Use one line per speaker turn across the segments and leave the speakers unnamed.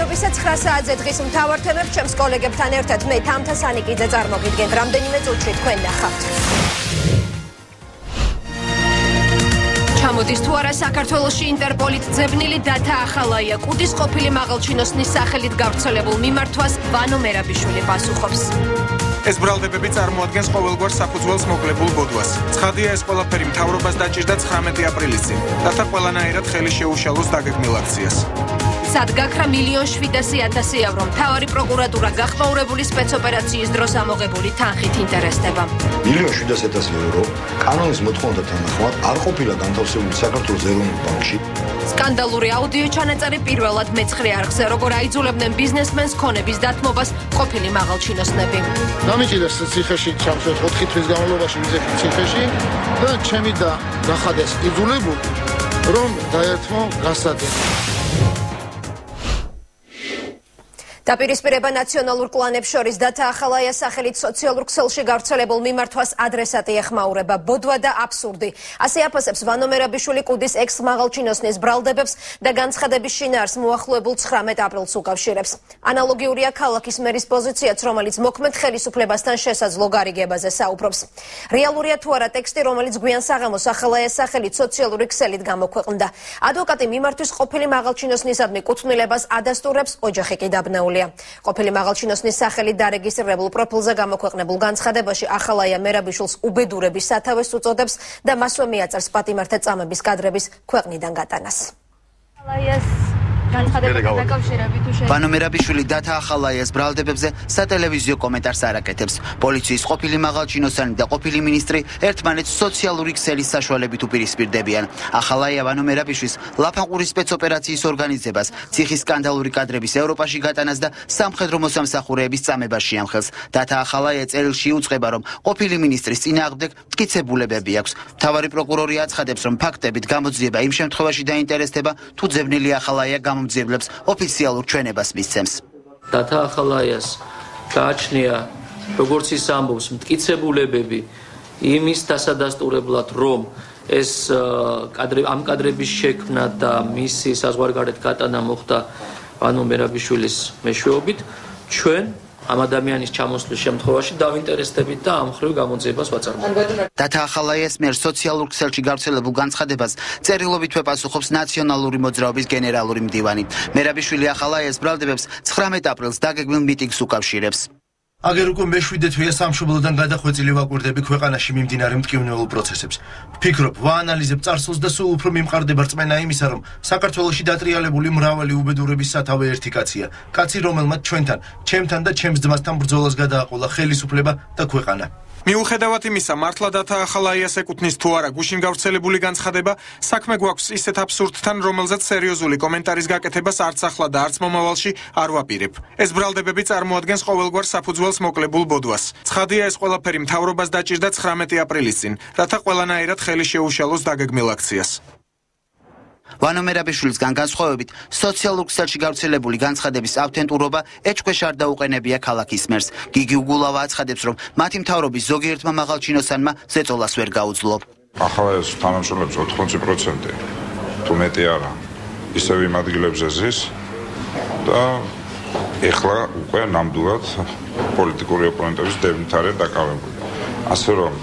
მადლობისა 9 საათზე დღის მთავარ თემებს ჩემს კოლეგებთან ერთად მე თამთა სანიკიძე წარმოგიდგენთ. რამდენიმე წუთში თქვენ ნახავთ. ჩამოდის თუ არა საქართველოში ინტერპოლით ძებნილი დათა ახალაია კუდის ყოფილი მაღალჩინოსნის სახელით გავრცელებულ მიმართვას ვანო მერაბიშვილი პასუხობს.
ეს ბრალდებები წარმოადგენს ყოველგვარ საფუძველს მოკლებულ ბოდვას. ცხადია ეს ყველაფერი მთავრობას დაჭირდა 19 აპრილის წინ, რათა ყველანაირად ხელი შეუშალოს დაგეგმილ აქციას. სად გაქრა 1,700,000 ევრო. მთავარი პროკურატურა გახმაურებული სპეცოპერაციის დროს ამოღებული თანხით ინტერესდება.
1,700,000 ევრო კანონის მოთხოვნათა თანახმად არ ყოფილა განთავსებული საქართველოს ეროვნულ ბანკში.
სკანდალური აუდიო ჩანაწერი პირველად მეცხრე არხზე, როგორ აიძულებდნენ ბიზნესმენს ქონების დათმობას ყოფილი მაღალჩინოსნები.
დამიჭირეს ციხეში ჩამშვეთ 4 თვის განმავლობაში ვიზექი ციხეში და ჩემი და გახადეს იძულებული რომ დაერთმო გასადენ.
დაპირისპირება ნაციონალურ კლანებს შორის დათა ახალაიას სახელით სოციალურ ქსელში გავრცელებულ მიმართვას ადრესატი ეხმაურება. ბოდვა და აბსურდი. ასე აფასებს ვანო მერაბიშვილი კუდის ექს-მაღალჩინოსნის ბრალდებებს და განცხადების შინაარს მოახლოებულ 19 აპრილს უკავშირებს. ანალოგიურია ქალაქის მერის პოზიციაც, რომელიც მოქმედ ხელისუფლებასთან შესაძლო გარიგებაზე საუბრობს. რეალურია თუ არა ტექსტი, რომელიც გვიან საღამოს ახალაიას სახელით სოციალური ქსელით გამოქვეყნდა. ადვოკატი მიმართვის ყოფილი მაღალჩინოსნისადმი კუთვნილებას ადასტურებს, ოჯახი კი დაბნეულია. ყოფილი მაღალჩინოსნის სახელით დარეგისტრირებულ პროფილზე გამოქვეყნებულ განცხადებაში ახალაია მერაბიშვილს უბედურების სათავეს უწოდებს და მასვე მიაწერს პატიმართა წამების კადრების ქვეყნიდან გატანას.
ვანო მერაბიშვილი დათა ახალაიას ბრალდებებზე სატელევიზიო კომენტარს არ აკეთებს. პოლიციის ყოფილი მაღალჩინოსანი და ყოფილი მინისტრი ერთმანეთს სოციალური ქსელის საშუალებით უპირისპირდებიან. ახალაია ვანო მერაბიშვილის ლაფანყურის სპეცოპერაციის ორგანიზებას, ციხის სკანდალური კადრების ევროპაში გატანას და სამხედრო მოსამსახურეების წამებას შეამხელს. დათა ახალაია წერილში იუწყება, რომ ყოფილი მინისტრის წინააღმდეგ მტკიცებულებები აქვს. მთავარი პროკურორი აცხადებს, რომ ფაქტებით გამოძიება იმ შემთხვევაში დაინტერესდება, თუ ძებნილი ახალაია გამომძიებლებს ოფიციალურ ჩვენებას მისცემს.
დათა ახალაიას გააჩნია, როგორც ის ამბობს, მტკიცებულებები იმის დასადასტურებლად, რომ ეს ამ კადრების შექმნა და მისი საზღვარგარეთ გატანა მოხდა ვანო მერაბიშვილის მეშვეობით, ჩვენ ამ ადამიანის ჩამოსვლის შემთხვევაში დავინტერესდებით და ამ ხრივ გამოძიებას ვაწარმოებთ.
დათა ახალაიას მიერ სოციალურ ქსელში გავრცელებულ განცხადებას წერილობით ვეპასუხობს ნაციონალური მოძრაობის გენერალური მდივანი. მერაბიშვილი ახალაიას ბრალდებებს 19 აპრილს დაგეგმილ მიტინგს უკავშირებს.
აგერ უკვე მე-7 თვეა სამშობლოდან გადახვეწილი ვაკვირდები ქვეყანაში მიმდინარე მტკივნეულ პროცესებს. ვფიქრობ, ვაანალიზებ წარსულს და სულ უფრო მიმყარდება რწმენა იმისა, რომ საქართველოში დატრიალებული მრავალი უბედურების სათავე ერთი კაცია. კაცი, რომელმაც ჩვენთან, ჩემთან და ჩემს ძმასთან ბრძოლას გადააყოლა ხელისუფლება და ქვეყანა.
მიუხედავად იმისა, მართლა დათა ახალაიას ეკუთვნის თუ არა გუშინ გავრცელებული განცხადება, საქმე გვაქვს ისეთ აბსურდთან, რომელზეც სერიოზული კომენტარის გაკეთებას არც ახლა და არც მომავალში არ ვაპირებ. ეს ბრალდებები წარმოადგენს ყოველგვარ საფუძველს მოკლებულ ბოდვას. ცხადია ეს ყველაფერი მთავრობას დაჭირდა 19 აპრილის წინ, რათა ყველანაირად ხელი შეუშალოს დაგეგმილ აქციას.
ვანო მერაბიშვილისგან განსხვავებით, სოციალურ ქსელში გავრცელებული განცხადების ავთენტურობა ეჭქვეშ არ დაუყენებია ქალაქის მერს. გიგი უგულავა აცხადებს, რომ მათი მთავრობის ზოგიერთმა მაღალჩინოსანმა ზეწოლას ვერ გაუძლო.
ახალაიას თანამშრომლებს 80% თუ მეტი არა, ისევ იმ ადგილებზე ზის და ეხლა უკვე ნამდვილად პოლიტიკური ოპონენტების დევნით არის დაკავებული. ასე რომ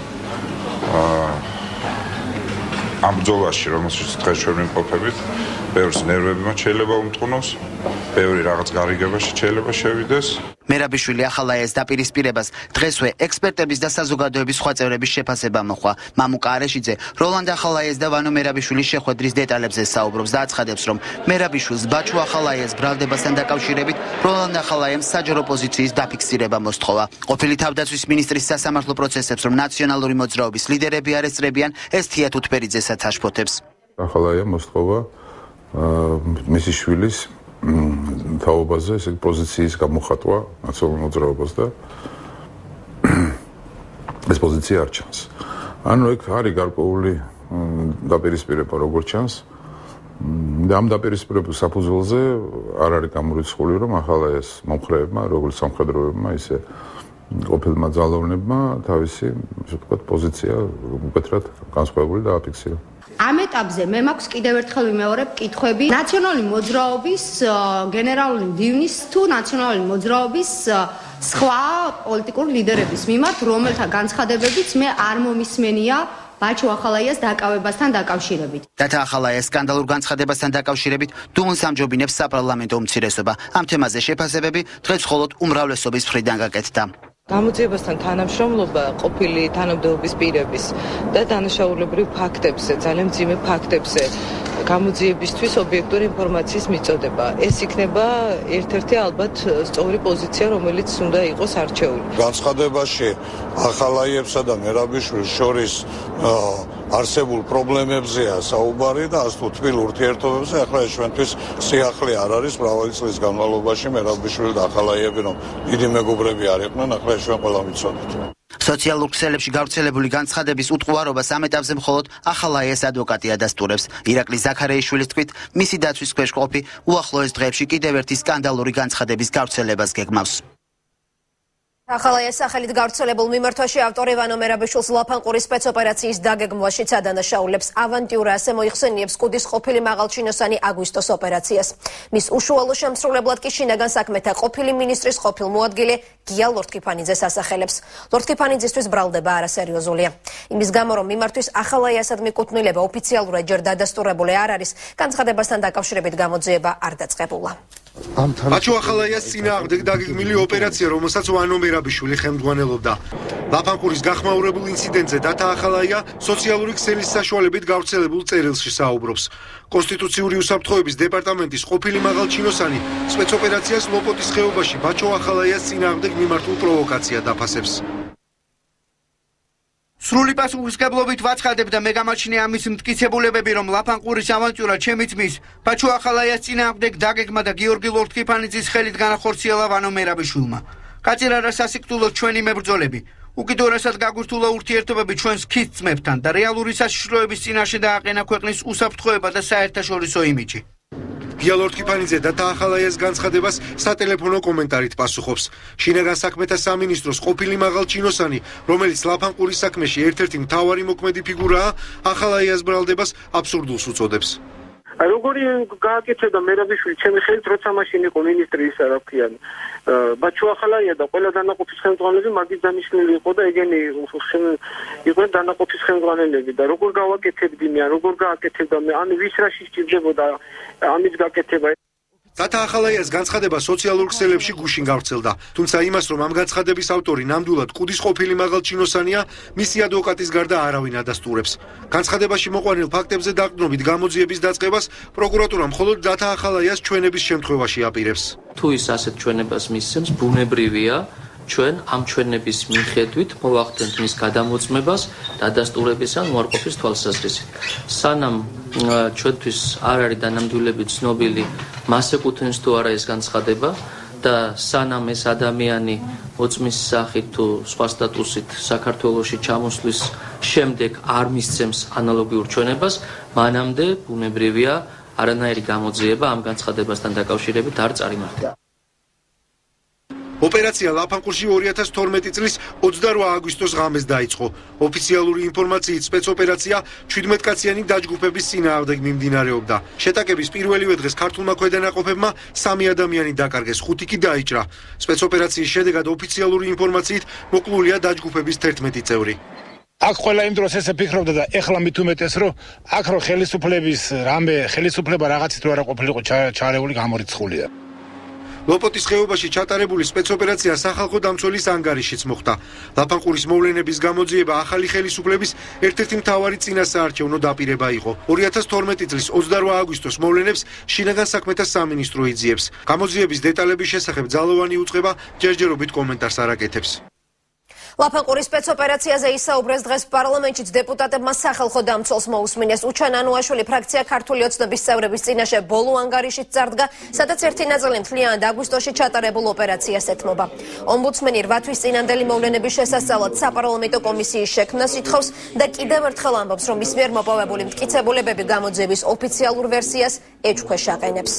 ამ ბრძოლაში, რომელშიც დღეს ჩვენ ვიმყოფებით, ბევრს ნერვები მათ შეიძლება უმტყუნოს, ბევრი რაღაც გარიგებაში შეიძლება შევიდეს.
მერაბიშვილი ახალაიას დაპირისპირებას დღესვე ექსპერტების და საზოგადოების სხვა წევრების შეფასება მოხდა. მამუკა არეშიძე როლანდ ახალაიას და ვანო მერაბიშვილის შეხვედრის დეტალებზე საუბრობს და აცხადებს, რომ მერაბიშვილს ბაჩუ ახალაიას ბრალდებასთან დაკავშირებით როლანდ ახალაიამ საჯარო პოზიციის დაფიქსირება მოსთხოვა. ყოფილი თავდაცვის მინისტრის სასამართლო პროცესებს, რომ ნაციონალური მოძრაობის ლიდერები არესტრებიან, ეს თია თუთბერიძესაც აშფოთებს.
ახალაია მოსთხოვა მისი შვილის თაობაზე ესე პოზიციის გამოხატვა ნაციონალურ მოძრაობას და ეს პოზიცია არ ჩანს. ანუ ეგ არის გარკვეული დაპირისპირება როგორც ჩანს და ამ დაპირისპირების საფუძველზე არ არის გამორიცხული, რომ ახალაიას მომხრეებმა, როგორც სამხედროებმა, ისე ყოფილმა ძალოვნებმა თავისი, ასე ვთქვათ, პოზიცია უკეთრად განსხვავებული დააფიქსირა.
ამ ეტაპზე მე მაქვს კიდევ ერთხელ ვიმეორებ კითხვები ნაციონალური მოძრაობის გენერალური მდივნის თუ ნაციონალური მოძრაობის სხვა პოლიტიკური ლიდერების მიმართ, რომელთა განცხადებებიც მე არ მომისმენია ბაჩო ახალაიას დაკავებასთან დაკავშირებით.
დათა ახალაიას სკანდალურ განცხადებასთან დაკავშირებით დუმას ამჯობინებს საპარლამენტო უმცირესობა. ამ თემაზე შეფასებები დღეს მხოლოდ უმრავლესობის მხრიდან გაკეთდა.
გამოძიებასთან თანამშრომლობა ყოფილი თანამდებობის პირების და დანაშაულებრივ ფაქტებზე, ძალიან მძიმე ფაქტებზე გამოძიებისთვის ობიექტური ინფორმაციის მიწოდება. ეს იქნება ერთ-ერთი ალბათ სწორი პოზიცია, რომელიც უნდა იყოს არჩეული.
განცხადებაში ახალაიებსა და მერაბიშვილის შორის არსებულ პრობლემებზეა საუბარი და ასე თბილ ურთიერთობებზე. ახლა ეს ჩვენთვის სიახლე არ არის. მრავალი წლის განმავლობაში მერაბიშვილი და ახალაიები რომ დიდი მეგობრები არ იყვნენ, ახლა ჩვენ ყველა ვიცოდით.
სოციალურ ქსელებში გავრცელებული განცხადების უტყუარობას ამ ეტაპზე მხოლოდ ახალაიას ადვოკატი ადასტურებს. ირაკლი ზაქარეიშვილის თქმით, მისი დაცვის ქვეშ ყოფი უახლოეს დღეებში კიდევ ერთი სკანდალური განცხადების გავრცელებას გეგმავს.
ახალაიას სახელით გავრცელებულ მიმართვაში ავტორი ვანო მერაბიშვილს ლაფანყურის სპეცოპერაციის დაგეგმვაშიც ადანაშაულებს. ავანტიურა ასე მოიხსენიებს კუდის ყოფილი მაღალჩინოსანი აგვისტოს ოპერაციას. მის უშუალო შემსრულებლად კი შინაგან საქმეთა ყოფილი მინისტრის ყოფილ მოადგილე გია ლორთქიფანიძეს ასახელებს. ლორთქიფანიძისთვის ბრალდება არასერიოზულია. იმის გამო რომ მიმართვის ახალაიასად მიკუთვნილება ოფიციალურად ჯერ დადასტურებული არ არის, განცხადებასთან დაკავშირებით გამოძიება არ დაწყებულა.
ბაჩო ახალაიას წინააღმდეგ დაგეგმილი ოპერაცია, რომელსაც ვანო მერაბიშვილი ხელმძღვანელობდა. ლაფანყურის გახმაურებულ ინციდენტზე დათა ახალაია სოციალური ქსელის საშუალებით გავრცელებულ წერილში საუბრობს. კონსტიტუციური უსაფრთხოების დეპარტამენტის ყოფილი მაღალჩინოსანი სპეცოპერაციას ლოპოტის ხეობაში ბაჩო ახალაიას წინააღმდეგ მიმართულ პროვოკაციად აფასებს.
სრული პასუხისმგებლობით ვაცხადებ და მე გამაჩნია ამის მტკიცებულებები, რომ ლაფანყურის ავანტიურა ჩემი ძმის ბაჩო ახალაიას წინააღმდეგ დაგეგმა და გიორგი ლორთქიფანიძის ხელით განახორციელა ვანო მერაბიშვილმა. კაცი არა სასიკვდილოდ ჩვენი მებრძოლები. უკიდურესად გაგვირთულა ურთიერთობები ჩვენს ქის ძმებთან და რეალური საშიშროების წინაშე დააყენა ქვეყნის უსაფრთხოება და საერთაშორისო იმიჯი. გია ლორთქიფანიძე დათა ახალაიას განცხადებას სატელეფონო კომენტარით პასუხობს. შინაგან საქმეთა სამინისტროს ყოფილი მაღალჩინოსანი, რომელიც ლაფანყურის საქმეში ერთ-ერთი მთავარი მოქმედი ფიგურაა, ახალაიას ბრალდებას აბსურდულს უწოდებს.
როგორი გააკეთებდა მერაბიშვილი ჩემი ხელით, როცა მაშინ იყო მინისტრი ისა რა ქვიან ბაჩო ახალაია და ყველა დანაყოფის ხელმძღვანელები მაგის დანიშნული იყო და ეგენი იყვნენ დანაყოფის ხელმძღვანელები და როგორ გავაკეთებდი მე, როგორ გააკეთებდა მე, ან ვის რაში სჭირდებოდა ამის გაკეთება.
დათა ახალაიას განცხადება სოციალურ ქსელებში გუშინ გავრცელდა, თუმცა იმას, რომ ამ განცხადების ავტორი ნამდვილად კუდის ყოფილი მაღალჩინოსანია, მისი ადვოკატის გარდა არავინ ადასტურებს. განცხადებაში მოყვანილ ფაქტებზე დაყრდნობით გამოძიების დაწყებას პროკურატურა მხოლოდ დათა ახალაიას ჩვენების შემთხვევაში აპირებს.
თუ ის ასეთ ჩვენებას მისცემს, ბუნებრივია ჩვენ ამ ჩვენების მიხედვით მოვახდენთ მის გადამოწმებას, დადასტურების ან უარყოფის თვალსაზრისით. სანამ ჩვენთვის არ არის დანამდვილებით ცნობილი, მას ეკუთვნის თუ არა ეს განცხადება და სანამ ეს ადამიანი მოწმის სახით თუ სხვა სტატუსით საქართველოში ჩამოსვლის შემდეგ არ მისცემს ანალოგიურ ჩვენებას, მანამდე ბუნებრივია არანაირი გამოძიება ამ განცხადებასთან დაკავშირებით არ წარიმართა.
ოპერაცია ლაფანყურში 2012 წლის 28 აგვისტოს ღამეს დაიწყო. ოფიციალური ინფორმაციით სპეცოპერაცია 17 კაციანი დაჯგუფების წინააღმდეგ მიმდინარეობდა. შეტაკების პირველივე დღეს ქართულმა ქვედანაყოფებმა 3 ადამიანი დაკარგეს, 5 კი დაიჭრა. სპეცოპერაციის შედეგად ოფიციალური ინფორმაციით მოკლულია დაჯგუფების 11 წევრი.
აქ ყველა იმ დროს ესე ფიქრობდა და ეხლა მით უმეტეს რომ აქ რო ხელისუფლების რამე ხელისუფლება რაღაცით რო არა ყოფილიყო ჩარეული გამორიცხულია.
ლოპოტის ხეობაში ჩატარებული სპეცოპერაცია სახალხო დამცველის ანგარიშიც მოხდა. ლაფანყურის მოვლენების გამოძიება ახალი ხელისუფლების ერთ-ერთი მთავარი წინასაარჩევნო დაპირება იყო. 2012 წლის 28 აგვისტოს მოვლენებს შინაგან საქმეთა სამინისტრო იძიებს. გამოძიების დეტალების შესახებ ძალოვანი უწყება ჯერჯერობით კომენტარს არ აკეთებს.
ლაფანყურის სპეცოპერაციაზე ისაუბრეს დღეს პარლამენტშიც დეპუტატებმა სახალხო დამცველს მოусმინეს. უჩან ანუაშვილი ფრაქცია ქართული ოცნების წევრების წინაშე ბოლო ანგარიშით წარდგა, სადაც ერთი ნაწილი მთლიანად აგვისტოში ჩატარებულ ოპერაციას ეთმობა. ომბუდსმენი 8 თვის წინანდელი მოვლენების შესასწავლად საპარლამენტო კომისიის შექმნას ითხოვს და კიდევ ერთხელ ამბობს, რომ მის მიერ მოპოვებული მტკიცებულებები გამოძიების ოფიციალურ ვერსიას ეჭქვეშ აყენებს.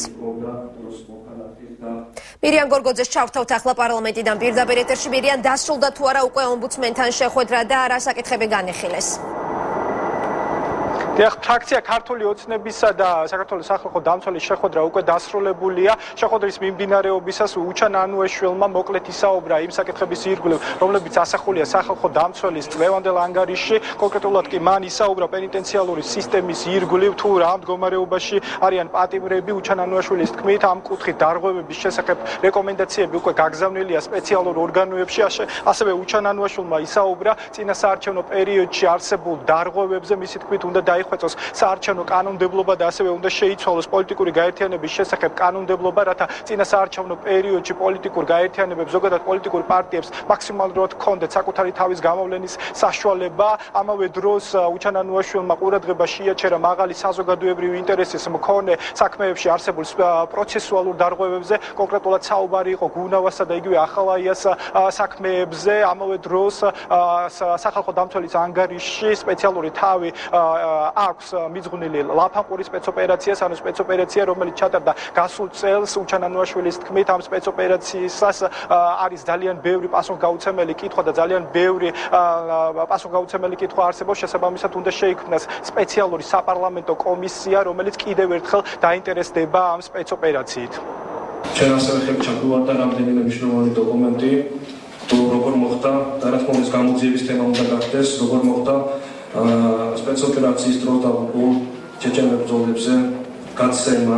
მირიან გორგოძეს ჩავთავთ ახლა პარლამენტიდან პირდაპირ ეთერში. მირიან, დასრულდა თუ არა უკვე ომბუდსმენთან შეხვედრა და რა საკითხები განეხილეს?
ფრაქცია ქართული ოცნებისა და საქართველოს სახალხო დამცველის შეხვედრა უკვე დასრულებულია. შეხვედრის მიმდინარეობისას უჩან ანუეშვილმა მოკლედ ისაუბრა იმ საკითხების ირგვლივ, რომლებიც ასახულია სახალხო დამცველის წლევანდელ ანგარიშში. კონკრეტულად კი მან ისაუბრა პენიტენციალური სისტემის ირგვლივ, თუ რა მდგომარეობაში არიან პატიმრები. უჩან ანუეშვილის თქმით, ამ კუთხით დარღვევების შესახებ რეკომენდაციები უკვე გაგზავნილია სპეციალურ ორგანოებში. ასევე უჩან ანუეშვილმა ისაუბრა წინა საარჩევნო პერიოდში არსებულ დარღვევებზე. მისი თქმით, უნდა დაიხვეწოს საარჩევნო კანონმდებლობა და ასევე უნდა შეიცვალოს პოლიტიკური გაერთიანების შესახებ კანონმდებლობა, რათა წინა საარჩევნო პერიოდში პოლიტიკურ გაერთიანებებს, ზოგადად პოლიტიკურ პარტიებს მაქსიმალურად ჰქონდეთ საკუთარი თავის გამოვლენის საშუალება. ამავე დროს უჩან ანუეშვილმა ყურადღება შეაჩერა მაღალი საზოგადოებრივი ინტერესის მქონე საქმეებში არსებულ პროცესუალურ დარღვევებზე, კონკრეტულად საუბარი იყო გუნავასა და იგივე ახალაიას საქმეებზე. ამავე დროს სახალხო დამცველის ანგარიშში სპეციალური თავი აქვს მიძღვნილი ლაფანყურის სპეცოპერაციას, ანუ სპეცოპერაცია, რომელიც ჩატარდა გასულ წელს. უჩან ანუაშვილის თქმით, ამ სპეცოპერაციისას არის ძალიან ბევრი პასუხგაუცემელი კითხვა და ძალიან ბევრი პასუხგაუცემელი კითხვა არსებობს. შესაბამისად, უნდა შეიქმნას სპეციალური საპარლამენტო კომისია, რომელიც კიდევ ერთხელ დაინტერესდება ამ სპეცოპერაციით.
ჩვენ ასევე ჩაგვივარდა რამდენიმე მნიშვნელოვანი დოკუმენტი, თუ როგორ მოხდა და რა თქმა უნდა გამოძიების თემა უნდა გახდეს, როგორ მოხდა სპეცოპერაციის დროს დაღუპულ ჩეჩენ მებრძოლებზე გაცემა,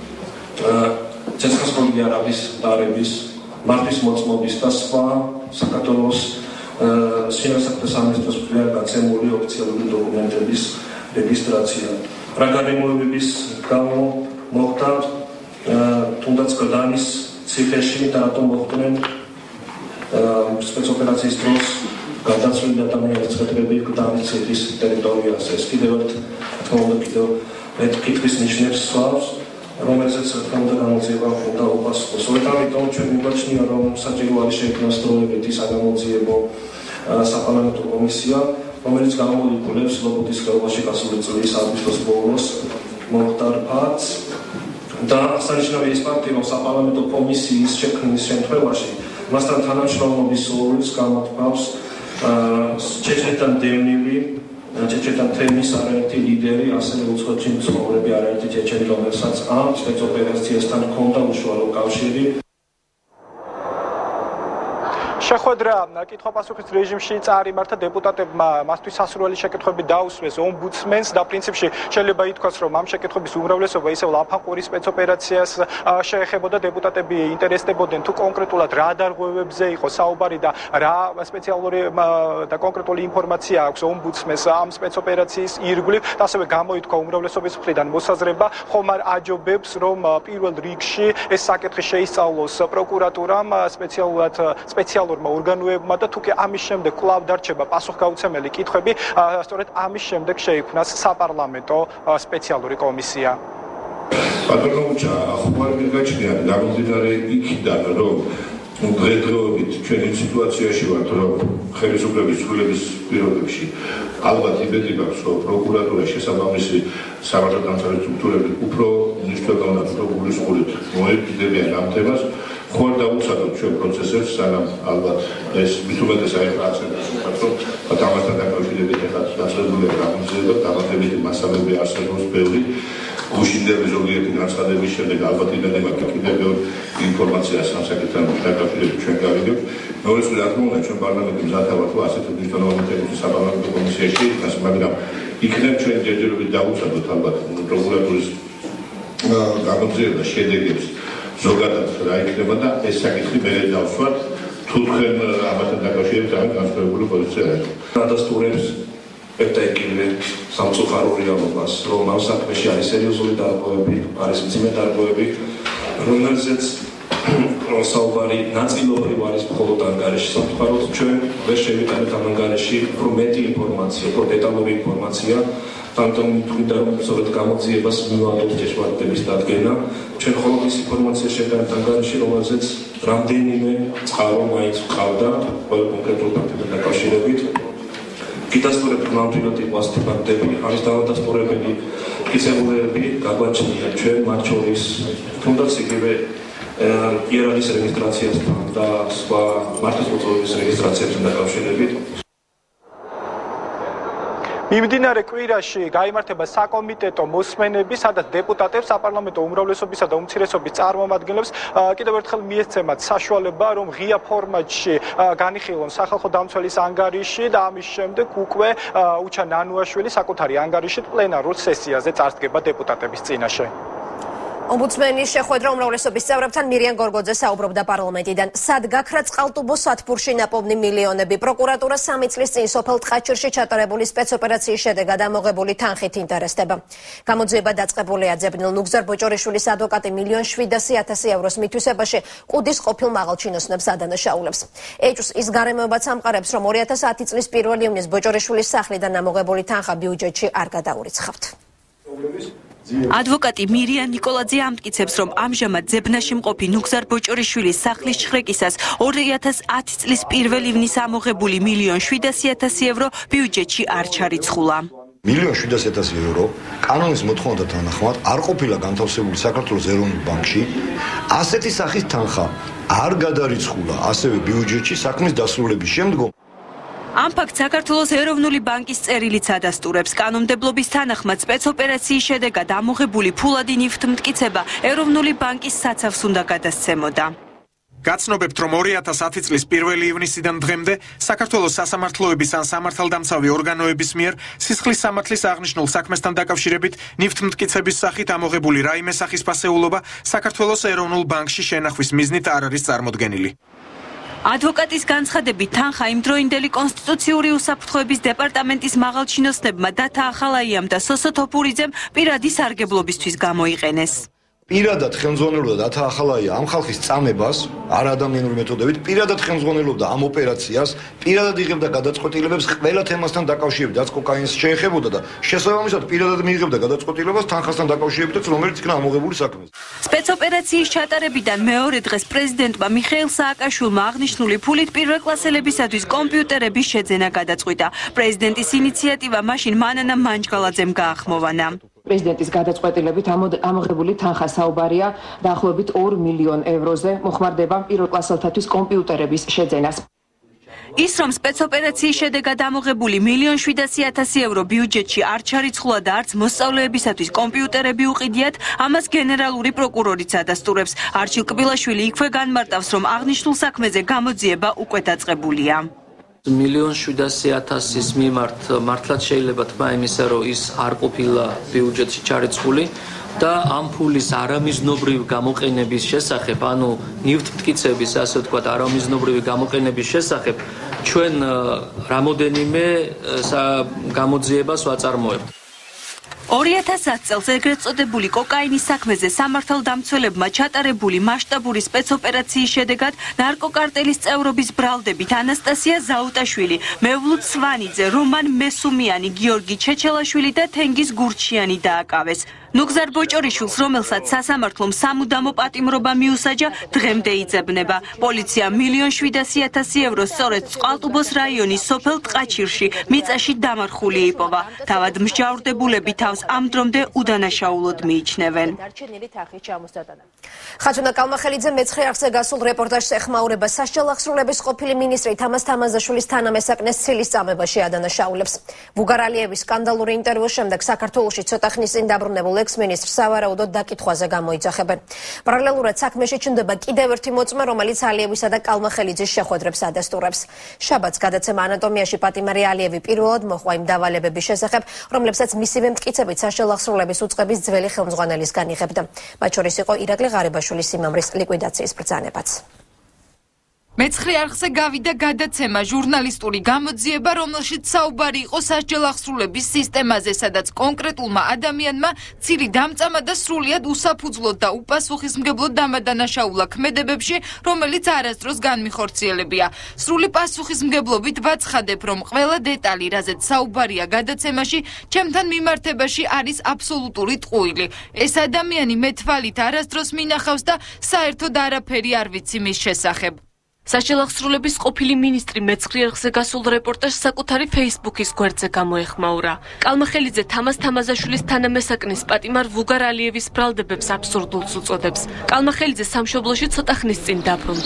ცეცხლსხმული არაბის დარების, მართვის მოწმობის და სხვა საქართველოს სინასახთა სამინისტროს მხრიდან გაცემული ოფიციალური დოკუმენტების რეგისტრაცია. რა გარემოებების გამო მოხდა თუნდაც გდანის ციხეში და რატომ მოხდნენ სპეცოპერაციის დროს გადაცვლილი ადამიანის წევრები გდანის ციხის ტერიტორიაზე. ეს კიდევ ერთ თქმა უნდა კიდევ ერთ კითხვის ნიშნებს სვავს, რომელზეც თქმა უნდა გამოძიება უნდა უპასუხოს. ამიტომ ჩვენ მიგვაჩნია, რომ საჭირო არის შექმნას დროებითი საგამოძიებო საპარლამენტო კომისია, რომელიც გამოიყურებს ლობოდის ხეობაში გასული წლის აგვისტოს ბოლოს მომხდარ ფაქტს და აღსანიშნავია ის ფაქტი, რომ საპარლამენტო კომისიის შექმნის შემთხვევაში მასთან თანამშრომლობის სურვილს გამოთქვამს ჩეჩენთან დევნილი, ჩეჩენთან თემის არაერთი ლიდერი, ასევე უცხოეთში მცხოვრები არაერთი ჩეჩენი, რომელსაც ამ სპეცოპერაციასთან ჰქონდა უშუალო კავშირი.
შეხვედრა კითხვა-პასუხის რეჟიმში წარიმართა დეპუტატებმა მასთვის სასურველი შეკითხვები დაუსვეს ომბუდსმენს და პრინციპში შეიძლება ითქვას, რომ ამ შეკითხვების უმრავლესობა ისევ ლაფანყურის სპეცოპერაციას შეეხებოდა. დეპუტატები ინტერესდებოდნენ თუ კონკრეტულად რა დარღვევებზე იყო საუბარი და რა სპეციალური და კონკრეტული ინფორმაცია აქვს ომბუდსმენს ამ სპეცოპერაციის ირგვლივ. ასევე გამოითქვა უმრავლესობის მხრიდან მოსაზრება, ხომ არ აჯობებს, რომ პირველ რიგში ეს საკითხი შეისწავლოს პროკურატურამ, სპეციალურმა ორგანოებმა და თუ კი ამის შემდეგ კვლავ დარჩება პასუხგაუცემელი კითხვები, სწორედ ამის შემდეგ შეიქმნას საპარლამენტო სპეციალური კომისია.
ბატონო უჩა, ახლა მიგაჩნია გამომდინარე იქიდან, რომ დღესდღეობით ჩვენი სიტუაციაში ვართ, რომ ხელისუფლების ცვლილების პირობებში ალბათ იმედი გაქვს, რომ პროკურატურა შესაბამისი სამართალდამცავი სტრუქტურები უფრო მნიშვნელოვნად გულისხმობით მოეკიდებიან ამ თემას. ხوار დაუცადოთ ჩვენ პროცესებს, სანამ ალბათ ეს მით უმეტეს აიხსენებს, რომ ამასთან დაკავშირებით ეხლა დასრულებული გამოძიება, დამატებითი მასალები არსებობს ბევრი. გუშინდელი ზოგიერთი განცხადების შემდეგ ალბათ იმედება კიდევ ინფორმაციას ამ საკითხთან დაკავშირებით ჩვენ გავიგებთ. მეორე რა თქმა უნდა ჩვენ პარლამენტი მზადავართ ასეთი მნიშვნელოვანი თემის საპარლამენტო კომისიაში, მაგრამ იქნებ ჩვენ ჯერჯერობით დაუცადოთ ალბათ პროკურატურის გამოძიება შედეგებს ზოგადად რა იქნება და ეს საკითხი მე დავსვათ თუ თქვენ ამასთან დაკავშირებით ამ განსხვავებული პოზიცია აქვს.
ადასტურებს ერთაიკივე სამწუხარო რეალობას, რომ ამ საქმეში არის სერიოზული დარღვევები, არის მძიმე დარღვევები, რომელზეც საუბარი ნაწილობრივ არის მხოლოდ ანგარიში. სამწუხაროდ ჩვენ ვერ შევიტანეთ ამ ანგარიში უფრო მეტი ინფორმაცია, უფრო დეტალური ინფორმაცია. ამიტომ მითხრიდა, რომ სწორედ გამოძიებას მივავალოთ ჭეშმარიტების დადგენა. ჩვენ მხოლოდ ის ინფორმაცია შევიტანეთ ანგარიში, რომელზეც რამდენიმე წყარო მაინც ჰყავდა ყველა კონკრეტულ ფაქტთან დაკავშირებით. გიდასტურებთ, რომ ნამდვილად იყო ასეთი ფაქტები, არის დავადასტურებელი მტკიცებულები გაგვაჩნია ჩვენ, მათ შორის თუნდაც იგივე იერანის რეგისტრაციასთან და სხვა მართვის მოწვევის რეგისტრაციასთან დაკავშირებით.
მიმდინარე კვირაში გაიმართება საკომიტეტო მოსმენები, სადაც დეპუტატებს, საპარლამენტო უმრავლესობისა და უმცირესობის წარმომადგენლებს კიდევ ერთხელ მიესცემათ საშუალება, რომ ღია ფორმატში განიხილონ სახალხო დამცველის ანგარიში და ამის შემდეგ უკვე უჩა ნანუაშვილი საკუთარი ანგარიშით პლენარულ სესიაზე წარსდგება დეპუტატების წინაშე.
ომბუდსმენის შეხვედრა უმრავლესობის წევრებთან მირიან გორგოძე საუბრობდა პარლამენტიდან. სად გაქრა წყალტუბო სათბურში ნაპოვნი მილიონები? პროკურატურა 3 წლის წინ სოფელ ტყაჩირში ჩატარებული სპეცოპერაციის შედეგად ამოღებული თანხით ინტერესდება. გამოძიება დაწყებულია ძებნილ ნუგზარ ბოჭორიშვილის ადვოკატი 1.700.000 ევროს მითვისებაში კუდის ყოფილ მაღალჩინოსნებს ადანაშაულებს. ეჭვს ის გარემოებაც ამყარებს, რომ 2010 წლის 1 ივნისს ბოჭორიშვილის სახლიდან ამოღებული თანხა ბიუჯეტში არ გადაურიცხავთ.
ადვოკატი მირიან ნიკოლაძე ამტკიცებს, რომ ამჟამად ძებნაში მყოფი ნუგზარ ბოჭორიშვილის სახლის ჩხრეკისას 2010 წლის 1 ივნისს ამოღებული 1.700.000 евро ბიუჯეტში არ ჩარიცხულა.
1.700.000 евро კანონის მოთხოვნათა თანახმად არ ყოფილა განთავსებული საქართველოს ეროვნულ ბანკში. ასეთი სახის თანხა არ გადარიცხულა ასევე ბიუჯეტში საქმის დასრულების შემდგომ.
ამ ფაქტს საქართველოს ეროვნული ბანკის წერილიც ადასტურებს. კანონმდებლობის თანახმად სპეცოპერაციის შედეგად ამოღებული ფულადი ნივთმტკიცება ეროვნული ბანკის საცავს უნდა გადასცემოდა.
გაცნობებთ, რომ 2010 წლის 1 ივნისიდან დღემდე საქართველოს სასამართლოების ან სამართალდამცავი ორგანოების მიერ სისხლის სამართლის აღნიშნულ საქმესთან დაკავშირებით ნივთმტკიცების სახით ამოღებული რაიმე სახის ფასეულობა საქართველოს ეროვნულ ბანკში შენახვის მიზნით არ არის წარმოდგენილი.
ადვოკატის განცხადებით თანხა იმდროინდელი კონსტიტუციური უსაფრთხოების დეპარტამენტის მაღალჩინოსნებმა დათა ახალაიამ და სოსო თოფურიძემ პირადი სარგებლობისთვის გამოიყენეს.
პირადად ხელმძღვანელობდა დათა ახალაია ამ ხალხის წამებას, არაადამიანური მეთოდებით, პირადად ხელმძღვანელობდა ამ ოპერაციას, პირადად იღებდა გადაწყვეტილებებს ყველა თემასთან დაკავშირებით, რაც კოკაინს შეეხებოდა და შესაბამისად პირადად მიიღებდა გადაწყვეტილებას თანხასთან დაკავშირებით, რომელიც იქნა ამოღებული საქმეზე.
სპეცოპერაციის ჩატარებიდან მეორე დღეს პრეზიდენტმა მიხეილ სააკაშვილმა აღნიშნული ფულით პირველკლასელებისათვის კომპიუტერების შეძენა გადაწყვიტა. პრეზიდენტის ინიციატივა მაშინ მანანა მანჯგალაძემ გაახმოვანა.
პრეზიდენტის გადაწყვეტილებით ამოღებული თანხა საუბარია დაახლოებით 2 მილიონ ევროზე, მოხმარდება პირველკლასელთათვის კომპიუტერების შეძენას.
ის რომ სპეცოპერაციის შედეგად ამოღებული 1.700.000 евро ბიუჯეტში არ ჩარიცხულა და არც მოსწავლეებისათვის კომპიუტერები უყიდიათ, ამას გენერალური პროკურორიც ადასტურებს. არჩილ კბილაშვილი იქვე განმარტავს, რომ აღნიშნულ საქმეზე გამოძიება უკვე დაწყებულია.
1.700.000-ის მიმართ მართლაც შეიძლება თქმა იმისა, რომ ის არ ყოფილა ბიუჯეტში ჩარიცხული და ამ ფულის არამიზნობრივი გამოყენების შესახებ, ანუ ნივთმტკიცების, ასე ვთქვათ, არამიზნობრივი გამოყენების შესახებ, ჩვენ რამოდენიმე გამოძიებას ვაწარმოებთ.
2010 წელს ეგრეთ წოდებული კოკაინის საქმეზე სამართალდამცველებმა ჩატარებული მასშტაბური სპეცოპერაციის შედეგად ნარკოკარტელის წევრობის ბრალდებით ანასტასია ზაუტაშვილი, მევლუდ სვანიძე, რომან მესუმიანი, გიორგი ჩეჩელაშვილი და თენგიზ გურჩიანი დააკავეს. ნუგზარ ბოჭორიშვილს, რომელსაც სასამართლომ სამუდამო პატიმრობა მიუსაჯა, დღემდე იძებნება. პოლიცია 1.700.000 евро სწორედ წყალტუბოს რაიონის სოფელ ტყაჩირში მიწაში დამარხული იპოვა. თავად მსჯავრდებულები თავს ამ დრომდე უდანაშაულოდ მიიჩნევენ.
ხაჩუნა კალმახელიძე მეცხრე არხზე გასულ რეპორტაჟს ეხმაურება სასჯელ აღსრულების ყოფილი მინისტრი თამაზ თამაზაშვილის თანამესაკნეს ცილის წამებაში ადანაშაულებს. ვუგარალიევის სკანდალური ინტერვიუს შემდეგ საქართველოში ცოტა ხნის წინ დაბრუნებულ ექს-მინისტრს სავარაუდოდ დაკითხვაზე გამოიძახებენ. პარალელურად საქმეში ჩნდება კიდევ ერთი მოწმე, რომელიც ალიევისა და კალმახელიძის შეხვედრებს ადასტურებს. შაბათს გადაცემა ანატომიაში პატიმარი ალიევი პირველად მოხვა იმ დავალებების შესახებ, რომლებსაც მისივე მტკიცებით სასჯელ აღსრულების უწყების ძველი ხელმძღვანელისგან იღებდა. მათ შორის იყო ირაკლი ღარიბაშვილის სიმამრის ლიკვიდაციის ბრძანებაც.
მეცხრე არხზე გავიდა გადაცემა ჟურნალისტური გამოძიება, რომელშიც საუბარი იყო სასჯელ აღსრულების სისტემაზე, სადაც კონკრეტულმა ადამიანმა ცილი დამწამა და სრულიად უსაფუძვლოდ და უპასუხისმგებლოდ დამადანაშაულა ქმედებებში, რომელიც არასდროს განმიხორციელებია. სრული პასუხისმგებლობით ვაცხადებ, რომ ყველა დეტალი, რაზეც საუბარია გადაცემაში, ჩემთან მიმართებაში არის აბსოლუტური ტყუილი. ეს ადამიანი მე თვალით არასდროს მინახავს და საერთოდ არაფერი არ ვიცი მის შესახებ.
სასჯელ აღსრულების ყოფილი მინისტრი მეცხრე არხზე გასულ რეპორტაჟს საკუთარი Facebook-ის გვერდზე გამოეხმაურა. კალმახელიძე თამაზ თამაზაშვილის თანამესაკნის პატიმარ ვუგარალიევის ბრალდებებს აბსურდულს უწოდებს. კალმახელიძე სამშობლოში ცოტა ხნის წინ დაბრუნდა.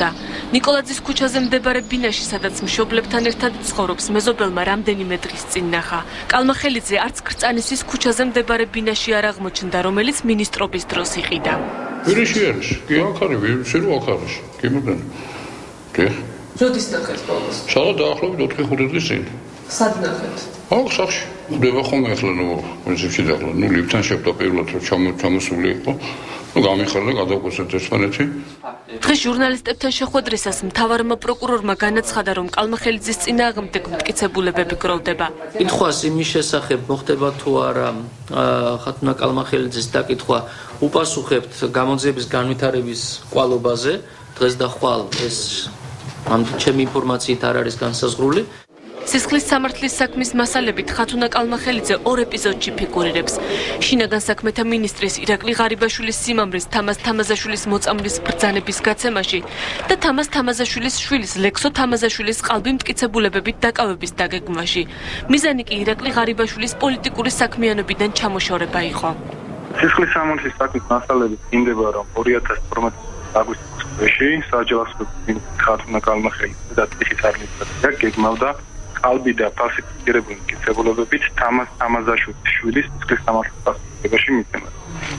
ნიკოლაძის ქუჩაზე მდებარე ბინაში, სადაც მშობლებთან ერთად ცხოვრობს, მეზობელმა რამდენიმე დღის წინ ნახა. კალმახელიძე არც კრწანისის ქუჩაზე მდებარე ბინაში არ აღმოჩნდა, რომელიც მინისტრობის დროს იყიდა.
ვირიში არის, კი აქ არის, ვირუსი რო აქ არის. კი მოგდენ. კი.
როდის ნახეთ ბოლოს?
სადა დაახლოებით 4-5 დღის წინ.
სად ნახეთ?
აქ სახში. ხდება ხოლმე ახლა პრინციპში და ახლა ლიფტთან შეხვდა პირველად რომ ჩამოსული იყო. გამიხარდა გადავკვეცეთ ერთმანეთი.
დღეს ჟურნალისტებთან შეხვედრისას მთავარმა პროკურორმა განაცხადა, რომ კალმახელიძის წინააღმდეგ მტკიცებულებები გროვდება.
კითხვას იმის შესახებ მოხდება თუ არა ხათუნა კალმახელიძის დაკითხვა უპასუხებთ გამოძიების განვითარების კვალობაზე. დღეს და ხვალ ეს ამ ჩემი ინფორმაციით არ არის განსაზღვრული.
სისხლის სამართლის საქმის მასალებით ხათუნა კალმახელიძე 2 ეპიზოდში ფიგურირებს. შინაგან საქმეთა მინისტრის ირაკლი ღარიბაშვილის სიმამრის თამაზ თამაზაშვილის მოწამვლის ბრძანების გაცემაში და თამაზ თამაზაშვილის შვილის ლექსო თამაზაშვილის ყალბი მტკიცებულებებით დაკავების დაგეგმვაში. მიზანი კი ირაკლი ღარიბაშვილის პოლიტიკური საქმიანობიდან ჩამოშორება იყო.
სისხლის სამართლის საქმის მასალებით მინდება, რომ 2012 აგვისტოში საჯელახოს მინისტრი ხათუნა კალმახელიძე და ტიხის ადმინისტრაცია გეგმავდა qalbi და ფალსიფიცირებული მტკიცებულებებით თამაზ თამაზაშვილის შვილის სისხლის სამართლის დასაწყებაში მიცემას.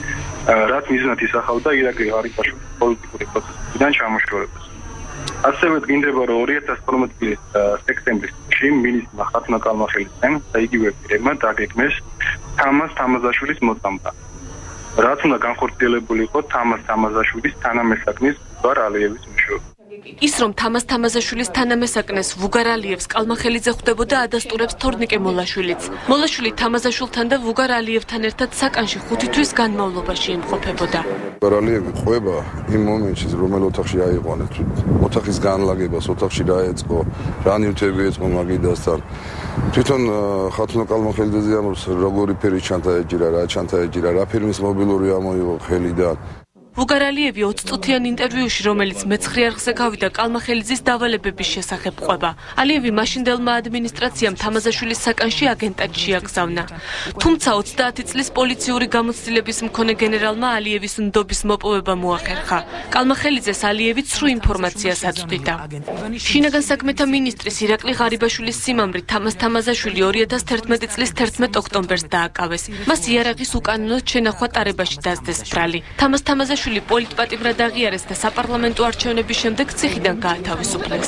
რაც მიზნად ისახავდა ირაკლი ღარიბაშვილის პოლიტიკური პროცესიდან ჩამოშორებას. ასევე გინდება, რომ 2012 წლის სექტემბერში მინისტრმა ხათუნა კალმახელიძემ და იგივე პირებმა დაგეგმეს თამაზ თამაზაშვილის მოწამვლა. რაც უნდა განხორციელებული იყო თამაზ თამაზაშვილის თანამესაკნის ვუგარ ალიევის მეშვეობით.
ის რომ თამაზ თამაზაშვილის თანამესაკნეს ვუგარ ალიევს კალმახელიძე ხვდებოდა ადასტურებს თორნიკე მოლაშვილიც. მოლაშვილი თამაზაშვილთან და ვუგარ ალიევთან ერთად საკანში 5 თვის განმავლობაში იმყოფებოდა.
ვუგარ ალიევი ყვება იმ მომენტში რომელ ოთახში აიყვანეს, ოთახის განლაგებას, ოთახში რა ეწყო, რა ნივთები ეწყო მაგიდასთან. თვითონ ხათუნა კალმახელიძე ამბობს როგორი ფერი ჩანთაეჯირა, რა ჩანთაეჯირა, რა ფირმის მობილური ამოიღო ხელიდან.
ვუგარ ალიევი 20 წუთიან ინტერვიუში, რომელიც მეცხრე არხზე გავიდა, კალმახელიძის დავალებების შესახებ ყვება. ალიევი მაშინდელმა ადმინისტრაციამ თამაზაშვილის საკანში აგენტად შეაგზავნა. თუმცა 30 წლის პოლიციური გამოცდილების მქონე გენერალმა ალიევის ნდობის მოპოვება მოახერხა. კალმახელიძეს ალიევი ცრუ ინფორმაციას აწვდიდა. შინაგან საქმეთა მინისტრის ირაკლი ღარიბაშვილის სიმამრი თამაზ თამაზაშვილი 2011 წლის 11 ოქტომბერს დააკავეს. მას იარაღის უკანონოდ შენახვა ტარებაში დასდეს ბრალი. თამაზ თამაზაშვილი პოლიტპატიმრად აღიარეს და საპარლამენტო არჩევნების შემდეგ ციხიდან გაათავისუფლეს.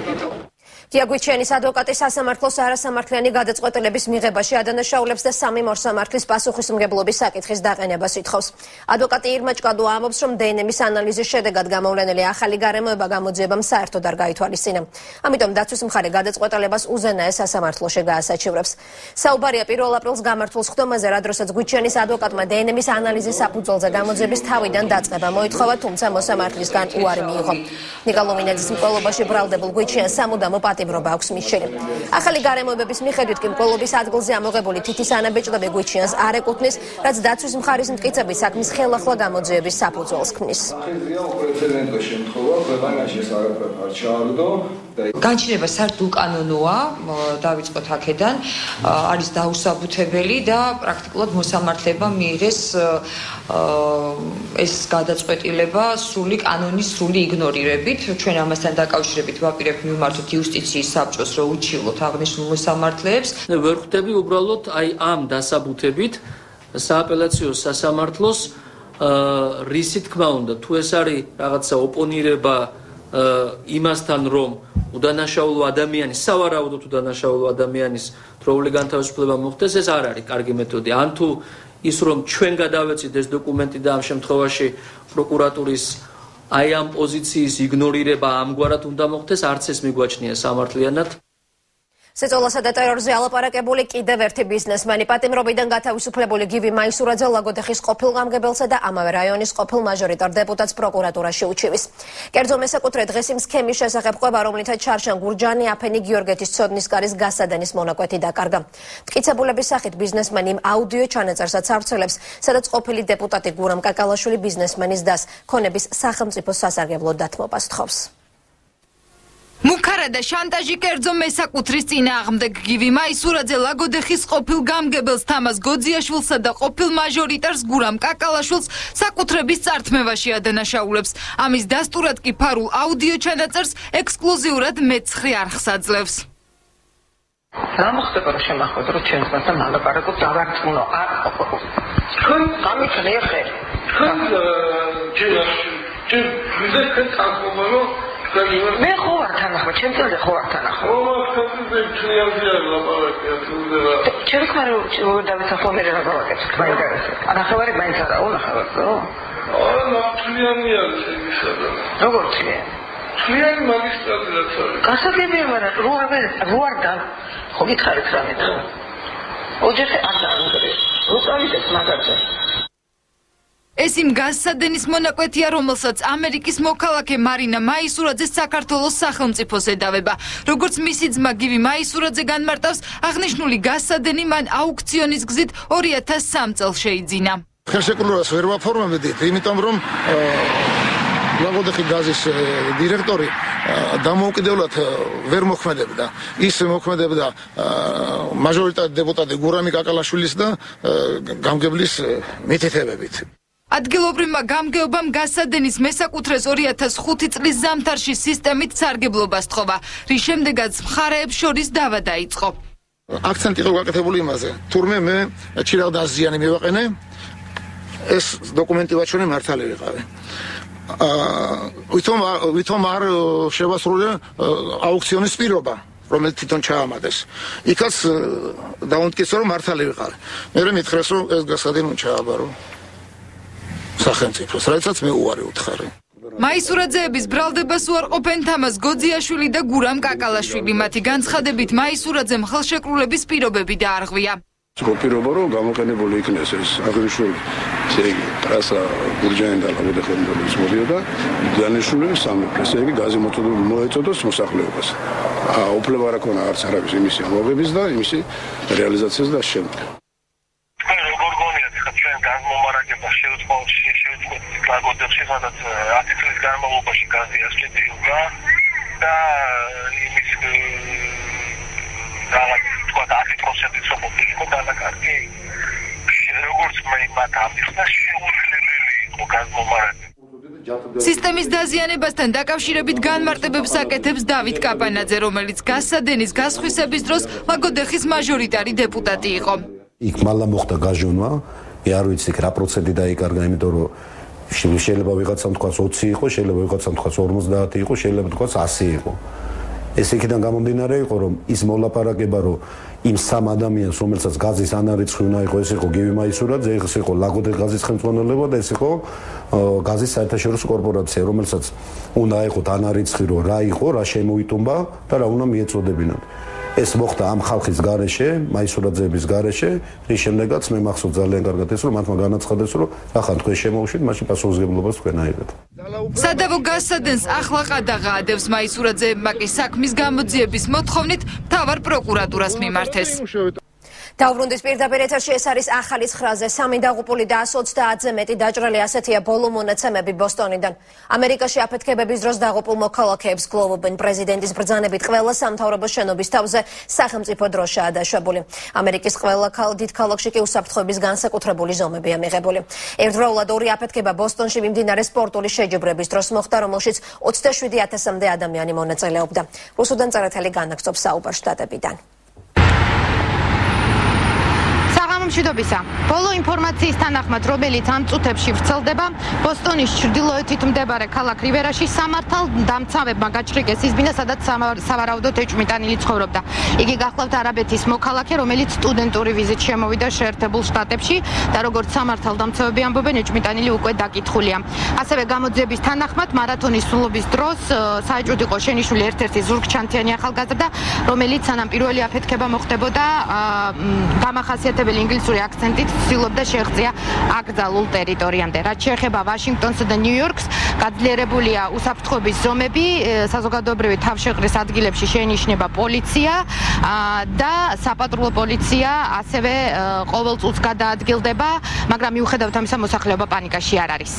გიაგვიჩენის ადვოკატი სასამართლოს არასამართლიანი გადაწყვეტილების მიღებაში ადანაშაულებს და სამი მოსამართლის პასუხისმგებლობის საკითხის დაყენებას ითხოვს. ადვოკატი ირმა ჭკადო ამბობს, რომ დნმ-ის ანალიზის შედეგად გამოვლენილი ახალი გარემოება გამოძიებამ საერთოდ არ გაითვალისწინა. ამიტომ დაცვის მხარე გადაწყვეტილებას უზენაეს სასამართლოში გაასაჩივრებს. საუბარია 1 აპრილს გამართულ სხდომაზე, რა დროსაც გვიჩენის ადვოკატმა დნმ-ის ანალიზის საფუძველზე გამოძიების თავიდან დაწყება მოითხოვა, თუმცა მოსამართლისგან უარი მიიღო. ნიკოლომინეძის მკვლელობაში ბრალდებულ გვიჩენს სამუდამო პატიმრობა აქვს მისცემი. ახალი გარემოებების მიხედვით კი მკვლელობის ადგილზე ამოღებული თითის ანაბეჭდები გვიჩენს არ ეკუთვნის, რაც დაცვის მხარის მტკიცების საქმის ხელახლა გამოძიების საფუძველს ქმნის.
პრეცედენტო შემთხვევა ქვეყანაში საერთოდ არ ჩააგდო.
განჩინება საერთოდ უკანონოა, დავიწყოთ აქედან, არის დაუსაბუთებელი და პრაქტიკულად მოსამართლებამ მიიღეს ეს გადაწყვეტილება სრული კანონის სრული იგნორირებით. ჩვენ ამასთან დაკავშირებით ვაპირებთ მიმართოთ იუსტიციის საბჭოს, რომ უჩივლოთ აღნიშნულ მოსამართლეებს.
ვერ ხვდები უბრალოდ აი ამ დასაბუთებით სააპელაციო სასამართლოს რისი თქმა უნდა, თუ ეს არის რაღაცა ოპონირება იმასთან, რომ უდანაშაულო ადამიანის, სავარაუდოდ უდანაშაულო ადამიანის დროული განთავისუფლება მოხდეს, ეს არ არის კარგი მეთოდი. ან თუ ის რომ ჩვენ გადავეცით ეს დოკუმენტი და ამ შემთხვევაში პროკურატურის აი ამ პოზიციის იგნორირება ამგვარად უნდა მოხდეს, არც ეს მიგვაჩნია სამართლიანად.
სეწოლასა და ტერორზე ალაპარაკებული კიდევ ერთი ბიზნესმენი პატიმრობიდან გათავისუფლებული გივი მაისურაძე ლაგოდეხის ყოფილ გამგებელსა და ამავე რაიონის ყოფილ მაჟორიტარ დეპუტატს პროკურატურაში უჩივის. კერძო მესაკუთრე დღეს იმ სქემის შესახებ ყვება, რომლითაც ჩარშან გურჯანი აფენი გიორგეთის ცოდნის კარის გასადენის მონაკვეთი დაკარგა. მტკიცებულების სახით ბიზნესმენი იმ აუდიო ჩანაწერსაც ავრცელებს, სადაც ყოფილი დეპუტატი გურამ კაკალაშვილი ბიზნესმენის დას ქონების სახელმწიფო სასარგებლო დათმობას თხოვს.
მუქა
ჩქარა და შანტაჟი კერძო მესაკუთრის წინააღმდეგ გივი მაისურაძე ლაგოდეხის ყოფილ გამგებელს თამაზ გოძიაშვილსა და ყოფილ მაჟორიტარს გურამ კაკალაშვილს საკუთრების წართმევაში ადანაშაულებს. ამის დასტურად კი ფარულ აუდიო ჩანაწერს ექსკლუზიურად მეცხრე არხს აძლევს.
რა მოხდება რომ შემახვედრო რომ ჩემს მასთან მალაპარაკო დავარწმუნო არ თქვენ გამიქნე ხე თქვენ მე ხო არ თანახმ ჩემ წელზე ხო არ თანახმ ჩემ ხარ დავისახო მე რა გავაკეთე თქვენ ინტერესებს ანახევარი მაინც არა უნახევარ რა თლიანია შეიძლება როგორ თლიანი თლიანი მაგისტრატია გასაგებია მაგრამ რო არ გან ხო გითხარით რამე ოჯახი არ დაანგრეს რო წავიდეთ მაგაზე ეს იმ გაზსადენის მონაკვეთია, რომელსაც ამერიკის მოქალაქე მარინა მაისურაძე საქართველოს სახელმწიფოს ედავება. როგორც მისი ძმა გივი მაისურაძე განმარტავს, აღნიშნული გაზსადენი მან აუქციონის გზით 2003 წელს შეიძინა.
ხელშეკრულებას ვერ ვაფორმებდით, იმიტომ რომ ლაგოდეხი გაზის დირექტორი დამოუკიდებლად ვერ მოქმედებდა. ის მოქმედებდა მაჟორიტარ დეპუტატი გურამი კაკალაშვილის და გამგებლის მითითებებით.
ადგილობრივმა გამგეობამ გაზსადენის მესაკუთრეს 2005 წლის ზამთარში სისტემით სარგებლობა სთხოვა, რის შემდეგაც მხარეებს შორის დავა დაიწყო.
აქცენტი იყო გაკეთებული იმაზე, თურმე მე ჩირაღ დაზიანი მივაყენე, ეს დოკუმენტი ვაჩვენე მართალი ვიყავი. ვითომ არ შევასრულე აუქციონის პირობა, რომელიც თვითონ ჩაამადეს. იქაც დაუნტკიცე რომ მართალი ვიყავი. მე მითხრეს რომ ეს გაზსადენი ჩააბარო. სახელმწიფოს, რაიცაც მე უარი უთხარი.
მაისურაძეების ბრალდებას უარყოფენ თამაზ გოძიაშვილი და გურამ კაკალაშვილი. მათი განცხადებით მაისურაძემ ხელშეკრულების პირობები დაარღვია.
გოპირობა რომ გამოყენებული იქნეს ეს აღნიშნული ესე იგი ტრასა გურჯაანი და ლაგოდეხის მოდიოდა დანიშნული სამეფო ესე იგი გაზი მოეწოდოს მოსახლეობას. უფლება არ აქვს არც არავის იმისი ამოღების და იმისი რეალიზაციის და შემდეგ.
გაზმომარაგება შევწყვეტ ლაგოდეხში, სადაც 10 წლის განმავლობაში გაზი ასწრებდა და იმის რაღაც თქვა 10% სოფელი იყო დანაკარგი. როგორც მე მათ ამიხსნა შეუძლებელი იყო გაზმომარაგება.
სისტემის დაზიანებასთან დაკავშირებით განმარტებებს აკეთებს დავით კაპანაძე, რომელიც გაზსადენის გასხვისების დროს ლაგოდეხის მაჟორიტარი დეპუტატი იყო.
იქ მალლა მოხდა გაჟონვა არ ვიცი რა პროცენტი დაიკარგა, იმიტომ რომ შეიძლება ვიღაცამ თქვას 20 იყო, შეიძლება ვიღაცამ თქვას 50 იყო, შეიძლება თქვას 100 იყო. ეს იქიდან გამომდინარე იყო, რომ ის მოლაპარაკება, რომ იმ სამ ადამიანს, რომელსაც გაზის ანარიცხი უნდა იყო, ეს იყო გივი მაისურაძე, ეს იყო ლაგოდეხ გაზის ხელმძღვანელობა და ეს იყო გაზის საერთაშორისო კორპორაცია, რომელსაც უნდა იყო ანარიცხი, რომ რა იყო, რა შემოიტუმბა და რა უნდა მიეწოდებინათ. ეს მოხდა ამ ხალხის გარეშე, მაისურაძეების გარეშე, რის შემდეგაც მე მახსოვს ძალიან კარგად ეს, რომ მათმა განაცხადეს, რომ ახლა თქვენ შემოუშვით, მაშინ პასუხისმგებლობას თქვენ აიღეთ.
სადავო გაზსადენს ახლა ყადაღა ადევს მაისურაძეებმა კი საქმის გამოძიების მოთხოვნით მთავარ პროკურატურას მიმართეს.
დაუბრუნდით პირდაპირ ეთერში, ეს არის ახალი ცხრაზე. 3 დაღუპული და 130-ზე მეტი დაჭრილი, ასეთია ბოლო მონაცემები ბოსტონიდან. ამერიკაში აფეთქებების დროს დაღუპულ მოქალაქეებს გლოვობენ. პრეზიდენტის ბრძანებით ყველა სამთავრობო შენობის თავზე სახელმწიფო დროშაა დაშვებული. ამერიკის ყველა დიდ ქალაქში კი უსაფრთხოების განსაკუთრებული ზომებია მიღებული. ერთდროულად ორი აფეთქება ბოსტონში მიმდინარე სპორტული შეჯიბრების დროს მოხდა, რომელშიც 27,000-მდე ადამიანი მონაწილეობდა. რუსუდან წერეთელი განაგრძობს საუბარს შტატებიდან.
მშვიდობისა. ბოლო ინფორმაციის თანახმად, რომელიც ამ წუთებში ვრცელდება, ბოსტონის ჩრდილოეთით მდებარე ქალაქ რივერაში სამართალ დამცავებმა გაჭრიკეს ის ბინა, სადაც სავარაუდოდ ეჭვმიტანილი ცხოვრობდა. იგი გახლავთ არაბეთის მოქალაქე, რომელიც სტუდენტური ვიზით შემოვიდა შეერთებულ შტატებში და როგორც სამართალ დამცავები ამბობენ, ეჭვმიტანილი უკვე დაკითხულია. ასევე გამოძიების თანახმად, მარათონის სრულობის დროს საეჭვოდ იყო შენიშნული ერთ-ერთი ზურგჩანთიანი ახალგაზრდა, რომელიც სანამ პირველი აფეთქება მოხდებოდა, დამახასიათებელი ინგლისური აქცენტით ცდილობდა შეღწია აკრძალულ ტერიტორიამდე. რაც შეეხება ვაშინგტონსა და ნიუ-იორკს, გაძლიერებულია უსაფრთხოების ზომები, საზოგადოებრივი თავშეყრის ადგილებში შეინიშნება პოლიცია და საპატრულო პოლიცია ასევე ყოველ წუთს გადაადგილდება, მაგრამ მიუხედავად ამისა მოსახლეობა პანიკაში არ არის.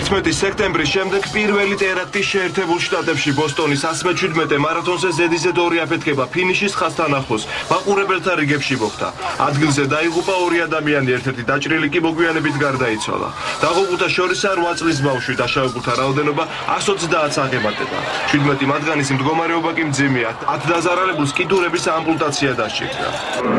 11 სექტემბრის შემდეგ პირველი ტერაქტი შეერთებულ შტატებში ბოსტონის 117 მარათონზე ზედიზედ ორი აფეთქება ფინიშის ხაზთან ახლოს მაყურებელთა რიგებში მოხდა. ადგილზე დაიღუპა 2 ადამიანი, ერთ-ერთი დაჭრილი კი მოგვიანებით გარდაიცვალა. დაღუპულთა შორისაა 8 წლის ბავშვი, დაშავებულთა რაოდენობა 130-ს აღემატება. 17 მათგანის მდგომარეობა კი მძიმეა. 10 დაზარალებულს კიდურების ამპუტაცია დასჭირდა.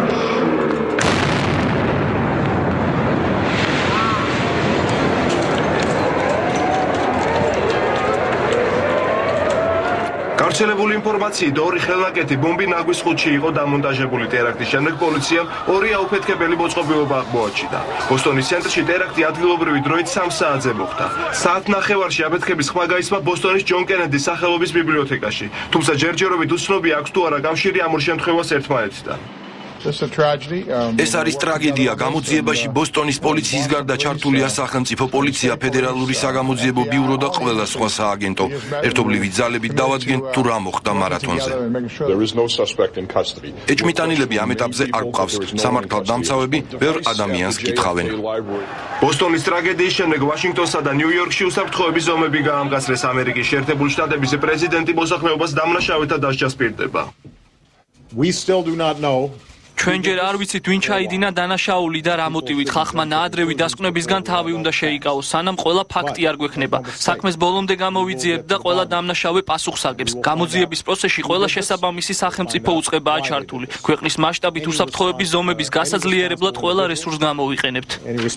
გავრცელებული ინფორმაციით, 2 ხელნაკეთი ბომბი ნაგვის ხუთში იყო დამონტაჟებული. ტერაქტის შემდეგ პოლიციამ 2 აუფეთქებელი მოწყობილობა აღმოაჩინა. ბოსტონის ცენტრში ტერაქტი ადგილობრივი დროით 3 საათზე მოხდა. საათნახევარში აფეთქების ხმა გაისმა ბოსტონის ჯონ კენედის სახელობის ბიბლიოთეკაში. თუმცა ჯერჯერობით უცნობია აქვს თუ არა კავშირი ამ შემთხვევას ერთმანეთთან.
ეს არის ტრაგედია. გამოძიებაში ბოსტონის პოლიციის გარდა ჩართულია სახელმწიფო პოლიცია, ფედერალური საგამოძიებო ბიურო და ყველა სხვა სააგენტო. ერთობლივი ძალებით დავადგენთ თუ რა მოხდა მარათონზე. ეჭმიტანილები ამ ეტაპზე არ გვყავს. სამართალდამცავები ბევრ ადამიანს კითხავენ.
ბოსტონის ტრაგედიის შემდეგ ვაშინგტონსა და ნიუ-იორკში უსაფრთხოების ზომები გაამკაცრეს. ამერიკის შეერთებული შტატების პრეზიდენტი მოსახლეობას დამნაშავეთა დასჯას პირდება.
ჩვენ ჯერ არ ვიცით ვინ ჩაიდინა დანაშაული და რა მოტივით. ხალხმა ნაადრევი დასკვნებისგან თავი უნდა შეიკავოს, სანამ ყველა ფაქტი არ გვექნება. საქმეს ბოლომდე გამოვიძიებთ და ყველა დამნაშავე პასუხს აგებს. გამოძიების პროცესში ყველა შესაბამისი სახელმწიფო უწყებაა ჩართული. ქვეყნის მასშტაბით უსაფრთხოების ზომების გასაძლიერებლად ყველა რესურსს გამოვიყენებთ.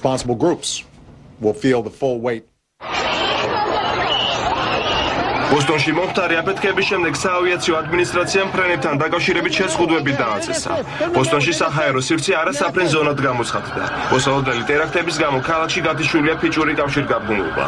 ბოსტონში მომხდარი აფეთქების შემდეგ საავიაციო ადმინისტრაციამ ფრენებთან დაკავშირებით შეზღუდვები დააწესა. ბოსტონში საჰაერო სივრცე არასაფრენ ზონად გამოცხადდა. მოსალოდნელი ტერაქტების გამო ქალაქში გათიშულია ფიჭური კავშირგაბმულობა.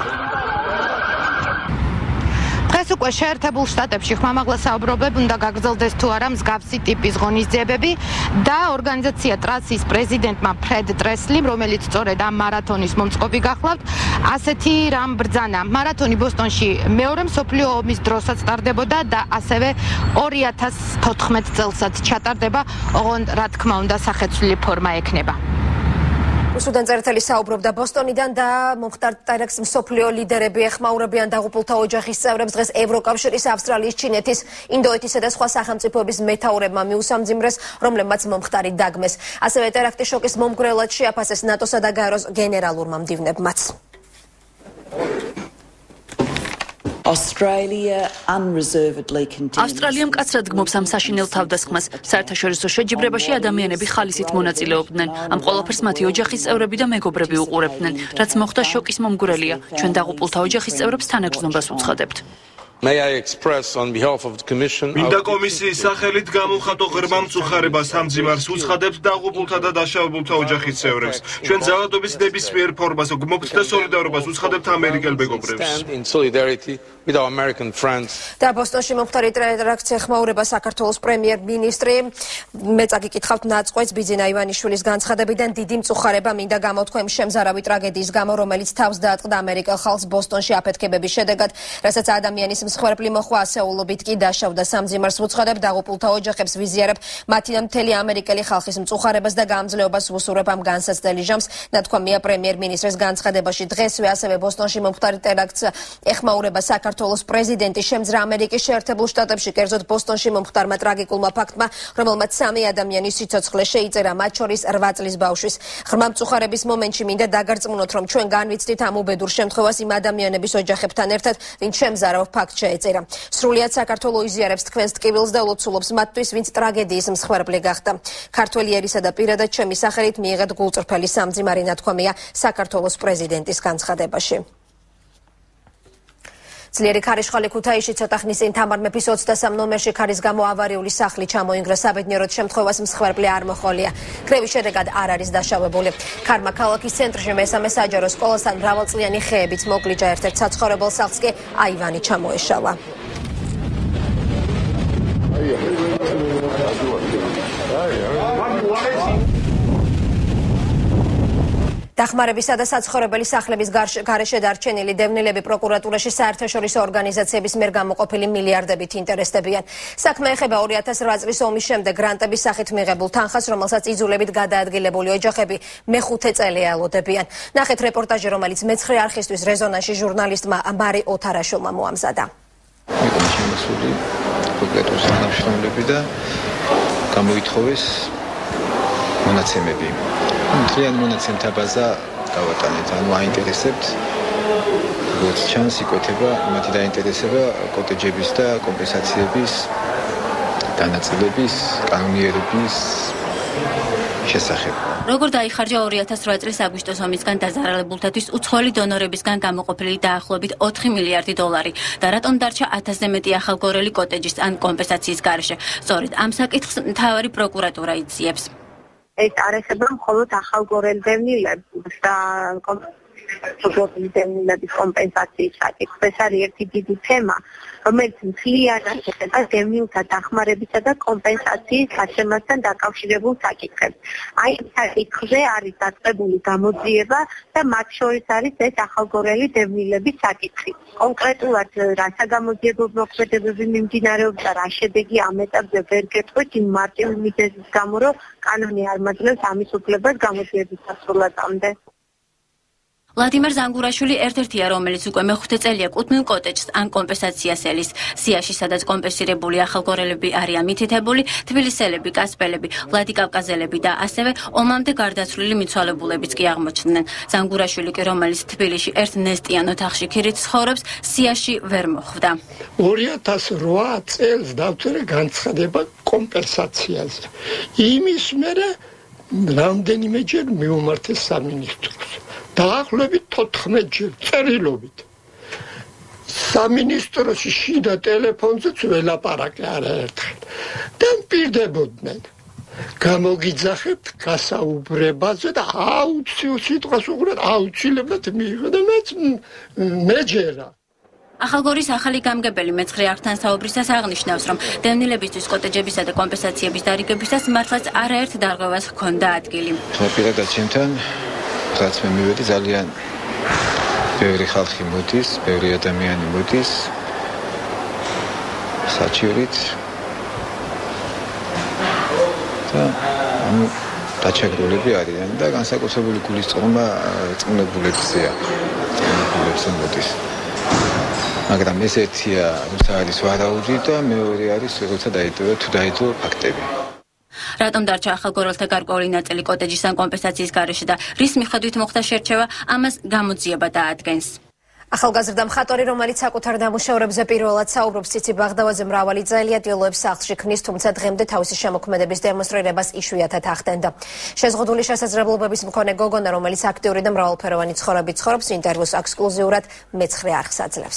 დღეს უკვე შეერთებულ შტატებში ხმამაღლა საუბრობები უნდა გაგრძელდეს თუ არა მსგავსი ტიპის ღონისძიებები და ორგანიზაცია ტრასის პრეზიდენტმა ფრედ ტრესლიმ, რომელიც სწორედ ამ მარათონის მომწყობი გახლავთ, ასეთი რამ ბრძანა. მარათონი ბოსტონში მეორე მსოფლიო ომის დროსაც ტარდებოდა და ასევე 2014 წელსაც ჩატარდება, ოღონდ რა თქმა უნდა სახეცვლილი ფორმა ექნება.
რუსუდან წერტელი საუბრობდა ბოსტონიდან და მომხდარ ტერაქტს მსოფლიო ლიდერები ეხმაურებიან დაღუპულთა ოჯახის წევრებს. დღეს ევროკავშირის, ავსტრალიის, ჩინეთის, ინდოეთისა და სხვა სახელმწიფოების მეთაურებმა მიუსამძიმრეს, რომლებმაც მომხდარი დაგმეს. ასევე ტერაქტის შოკის მომგვრელად შეაფასეს ნატოსა და გაეროს გენერალურმა მდივნებმაც.
ავსტრალია მკაცრად გმობს ამ საშინელ თავდასხმას. საერთაშორისო შეჯიბრებაში ადამიანები ხალისით მონაწილეობდნენ. ამ ყველაფერს მათი ოჯახის წევრები და მეგობრები უყურებდნენ. რაც მოხდა შოკის მომგვრელია. ჩვენ დაღუპულთა ოჯახის წევრებს თანაგრძნობას უცხადებთ.
მინდა კომისიის სახელით გამოვხატო ღრმა მწუხარებას ამ ძიმარს უცხადებთ დაღუპულთა და დაშავებულთა ოჯახის წევრებს. ჩვენ ძალადობის ნებისმიერ ფორმას გმობთ და სოლიდარობას უცხადებთ ამერიკელ მეგობრებს.
და ბოსტონში მომხდარი ტერაქტს ეხმაურება საქართველოს პრემიერ-მინისტრი. მე წაგიკითხავთ ნაწყვეტს ბიძინა ივანიშვილის განცხადებიდან. დიდი მწუხარება მინდა გამოთქვა იმ შემზარავი ტრაგედიის გამო, რომელიც თავს დაატყდა ამერიკელ ხალხს ბოსტონში აფეთქებების შედეგად, რასაც ადამიანის მსხვერპლი მოხვა, ასეულობით კი დაშავდა. სამძიმარს ვუცხადებ დაღუპულთა ოჯახებს, ვიზიარებ მათი და მთელი ამერიკელი ხალხის მწუხარებას და გამძლეობას ვუსურვებ ამ განსაცდელი ჟამს, ნათქვამია პრემიერ-მინისტრის განცხადებაში. დღესვე ასევე ბოსტონში მომხდარი ტერაქტს ეხმაურება საქართველოს პრეზიდენტი. შემძრა ამერიკის შეერთებულ შტატებში, კერძოდ ბოსტონში მომხდარმა ტრაგიკულმა ფაქტმა, რომელმაც 3 ადამიანის სიცოცხლე შეიწერა, მათ შორის 8 წლის ბავშვის. ღრმა მწუხარების მომენტში მინდა დაგარწმუნოთ, რომ ჩვენ განვიცდით ამ უბედურ შემთხვევას იმ ადამიანების ოჯახებთან ერთად, ვინც შემზარავ ფაქტ შეეწერა. სრულიად საქართველო იზიარებს თქვენს ტკივილს და ულოცულობს მათთვის, ვინც ტრაგედიის მსხვერპლი გახდა. ქართველი ერისა და პირადად ჩემი სახელით მიიღეთ გულწრფელი სამძიმარი, ნათქვამია საქართველოს პრეზიდენტის განცხადებაში. ძლიერი ქარიშხალი ქუთაისში ცოტა ხნის წინ თამარ მეფის 23 ნომერში ქარის გამო ავარიული სახლი ჩამოინგრა. საბედნიეროდ შემთხვევას მსხვერპლი არ მოჰყოლია. კრევის შედეგად არ არის დაშავებული. ქარმა ქალაქის ცენტრში მესამე საჯარო სკოლასთან მრავალწლიანი ხეებით მოკლიჭა. ერთ-ერთ საცხოვრებელ სახლს კი აივანი ჩამოეშალა. დახმარებისა და საცხოვრებელი სახლების გარეშე დარჩენილი დევნილები პროკურატურაში საერთაშორისო ორგანიზაციების მიერ გამოყოფილი მილიარდებით ინტერესდებიან. საქმე ეხება 2008 წლის ომის შემდეგ გრანტების სახით მიღებულ თანხას, რომელსაც იძულებით გადაადგილებული ოჯახები მეხუთე წელი ელოდებიან. ნახეთ რეპორტაჟი, რომელიც მეცხრე არხისთვის რეზონანსში ჟურნალისტმა მარი ოთარაშოვმა მოამზადა.
შემოსული კონკრეტულ თანამშრომლები და გამოითხოვეს მონაცემები. მთლიანი მონაცემთა ბაზა გავატანეთ, ანუ აინტერესებთ, როგორც ჩანს, იკვეთება მათი დაინტერესება კოტეჯების და კომპენსაციების დანაწილების კანონიერების შესახებ.
როგორ დაიხარჯა 2008 წლის აგვისტოს ომისგან დაზარალებულთათვის უცხოელი დონორებისგან გამოყოფილი დაახლოებით 4 მილიარდი დოლარი და რატომ დარჩა 1000-ზე მეტი ახალგორელი კოტეჯის ან კომპენსაციის გარეშე? სწორედ ამ საკითხს მთავარი პროკურატურა იძიებს.
ეს არ ეხება მხოლოდ ახალგორელ დევნილებს და დევნილების კომპენსაციის საკითხს. ეს არის ერთი დიდი თემა, რომელიც მთლიანად ეხება დევნილთა დახმარებისა და კომპენსაციის გაცემასთან დაკავშირებულ საკითხებს. აი ამ საკითხზე არის დაწყებული გამოძიება და მათ შორის არის ეს ახალგორელი დევნილების საკითხი. კონკრეტულად რა საგამოძიებო მოქმედებები მიმდინარეობს და რა შედეგი ამ ეტაპზე ვერ გეტყვით იმ მარტივი მიზეზის გამო, რომ კანონი არ მაძლევს ამის უფლებას გამოძიების დასრულებამდე.
ვლადიმერ ზანგურაშვილი ერთ-ერთია, რომელიც უკვე მეხუთე წელია კუთვნილ კოტეჯს ან კომპენსაციას ელის. სიაში, სადაც კომპენსირებული ახალგორელები არიან მითითებული, თბილისელები, კასპელები, ვლადიკავკაზელები და ასევე ომამდე გარდაცვლილი მიცვალებულებიც კი აღმოჩნდნენ. ზანგურაშვილი კი, რომელიც თბილისში ერთ ნესტიან ოთახში ქირით ცხოვრობს, სიაში ვერ მოხვდა.
2008 წელს დავწერე განცხადება კომპენსაციაზე. იმის მერე რამდენიმეჯერ მივუმართეს სამინისტროს. დაახლოებით 14 ჯერ წერილობით. სამინისტროში შიდა ტელეფონზეც ველაპარაკე არაერთხელ. და მპირდებოდნენ. გამოგიძახებთ გასაუბრებაზე და აუცილებელ სიტყვას უყურეთ, აუცილებლად მიიღო და მეჯერა.
ახალგორის ახალი გამგებელი მეცხრე არხთან საუბრისას აღნიშნავს, რომ დევნილებისთვის კოტეჯებისა და კომპენსაციების დარიგებისას მართლაც არაერთ დარღვევას ჰქონდა ადგილი.
პირადად ჩემთან რაც მე მივედი ძალიან ბევრი ხალხი მოდის, ბევრი ადამიანი მოდის საჩივრით და დაჩაგროლები არიან და განსაკუთრებული გულისწყრომა წმებულებზეა, წმებულებზე მოდის. მაგრამ ეს ერთია, როცა არის ვარაუდი და მეორე არის როცა დაიტოვა თუ დაიტოვა ფაქტები.
რატომ დარჩა ახალგორელთა გარკვეული ნაწილი კოტეჯის ან კომპენსაციის გარეშე და რის მიხედვით მოხდა შერჩევა, ამას გამოძიება დაადგენს.
ახალგაზრდა მხატვარი, რომელიც საკუთარ ნამუშევრებზე პირველად საუბრობს, ციცი ბაღდავაძე მრავალი წელია დილოებს სახლში ქმნის, თუმცა დღემდე თავისი შემოქმედების დემონსტრირებას იშვიათად ახდენდა. შეზღუდული შესაძლებლობების მქონე გოგონა, რომელიც აქტიური და მრავალფეროვანი ცხოვრებით ცხოვრობს, ინტერვიუს ექსკლუზიურად მეცხრე არხს აძლევს.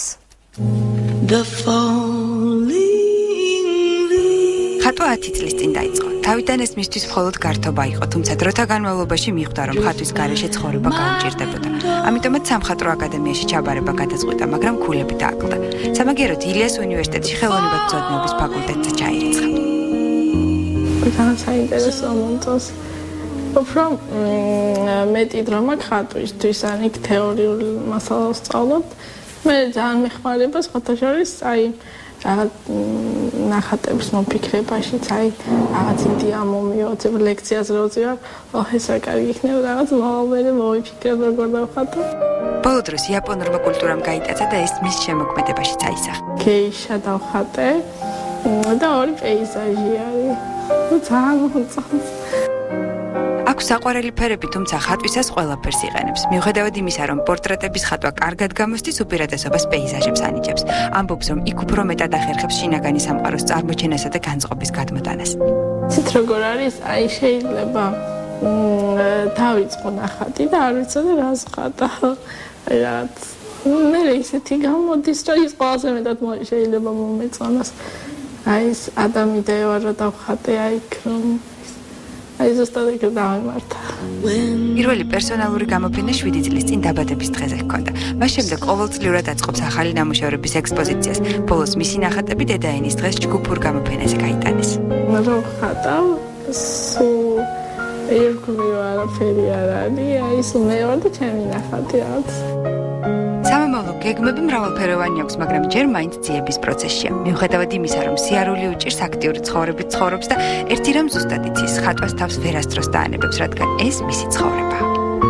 ხატვა 10 წლის წინ დაიწყო. თავიდან ეს მისთვის მხოლოდ გართობა იყო, თუმცა დროთა განმავლობაში მიხვდა, რომ ხატვის გარეშე ცხოვრება გაუჭირდებოდა. ამიტომაც სამხატვრო აკადემიაში ჩაბარება გადაწყვიტა, მაგრამ ქულები დააკლდა. სამაგიეროდ ილიას უნივერსიტეტში ხელოვნებათმცოდნეობის ფაკულტეტზე ჩაირიცხა.
ძალიან საინტერესო მომწონს. უფრო მეტი დრო მაქვს ხატვისთვის, ან იქ თეორიულ მასალას სწავლობ. მე ძალიან მეხმარება სხვათა შორის, რაღაც ნახატების მოფიქრებაშიც, რაღაც იდეა მომიოცებ ლექციაზე როცა ეს კარგი იქნება, რაღაც მომავალი მოვიფიქრებ როგორ დავხატო.
ბოლო დროს იაპონურმა კულტურამ გაიტაცა და ეს მის შემოქმედებაშიც აისახა.
გეიშა დავხატე და ორი პეიზაჟი არის. ძალიან მომწონს.
აქვს საყვარელი ფერები, თუმცა ხატვისას ყველაფერს იყენებს. მიუხედავად იმისა, რომ პორტრეტების ხატვა კარგად გამოსდის, უპირატესობას პეიზაჟებს ანიჭებს. ამბობს, რომ იქ უფრო მეტად ახერხებს შინაგანი სამყაროს წარმოჩენასა და განწყობის გადმოტანას.
ცით როგორ არის, შეიძლება დავიწყო ნახატი და არ ვიცოდი რას ხატა. რაღაც მე ისეთი გამოდის, რომ ის ყველაზე მეტად შეიძლება მომეწონოს. ეს ადამი და ევა რა დავხატე იქ რომ ზუსტად იქ დავიმართა.
პირველი პერსონალური გამოფენა 7 წლის წინ დაბადების დღეზე ჰქონდა. მას შემდეგ ყოველწლიურად აწყობს ახალი ნამუშევრების ექსპოზიციას. ბოლოს მისი ნახატები დედაენის დღეს ჯგუფურ გამოფენაზე გაიტანეს.
რო ხატავ სულ ირგვლივ არაფერი არ არის, აი ის მე ვარ და ჩემი ნახატი რაღაც.
სამომავლო გეგმები მრავალფეროვანი აქვს, მაგრამ ჯერ მაინც ძიების პროცესშია. მიუხედავად იმისა, რომ სიარული უჭირს აქტიური ცხოვრებით ცხოვრობს და ერთი რამ ზუსტად იცის, ხატვას თავს ვერასდროს დაანებებს, რადგან ეს მისი ცხოვრებაა.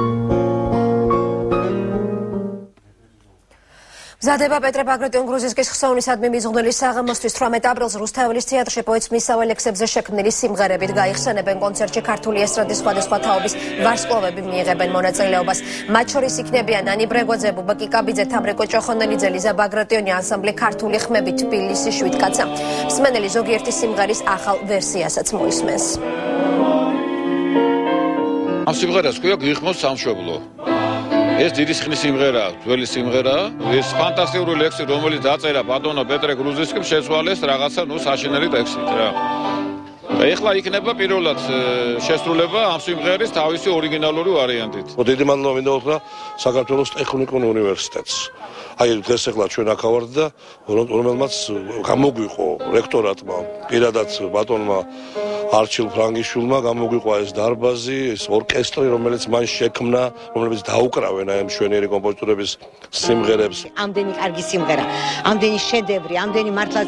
მზადება პეტრე ბაგრატიონ გრუზისკის ხსოვნისადმი მიზღვნილი საღამოსთვის 18 აპრილს რუსთაველის თეატრში პოეტს მისავალ ლექსებზე შექმნილი სიმღერებით გაიხსენებენ კონცერტში ქართული ესტრადის სხვადასხვა თაობის ვარსკვლავები მიიღებენ მონაწილეობას. მათ შორის იქნებიან ნანი ბრეგვაძე, ბუბა კიკაბიძე, თამრე კოჭოხონელიძე, ლიზა ბაგრატიონი, ანსამბლი ქართული ხმები, თბილისი შვიდკაცა. მსმენელი ზოგიერთი სიმღერის ახალ ვერსიასაც მოისმენს.
ამ სიმღერას ქვია გიხმოს სამშობლო. ეს დიდი ხნის სიმღერაა, ძველი სიმღერაა. ეს ფანტასტიკური ლექსი, რომელიც დაწერა ბატონო პეტრე გრუზისკიმ, შეცვალეს რაღაცა საშინელი ტექსტით რა. ეხლა იქნება პირველად შესრულება ამ სიმღერის თავისი ორიგინალური ვარიანტით.
დიდი მადლობა მინდა უთხრა საქართველოს ტექნიკურ უნივერსიტეტს. აი დღეს ეხლა ჩვენ აქ ავართ და რომელმაც გამოგვიყო რექტორატმა, პირადად ბატონმა არჩილ ფრანგიშვილმა გამოგვიყვა ეს დარბაზი, ეს ორკესტრი, რომელიც მან შექმნა, რომელიც დაუკრავენ აი მშვენიერი კომპოზიტორების სიმღერებს.
ამდენი კარგი სიმღერა, ამდენი შედევრი, ამდენი მართლაც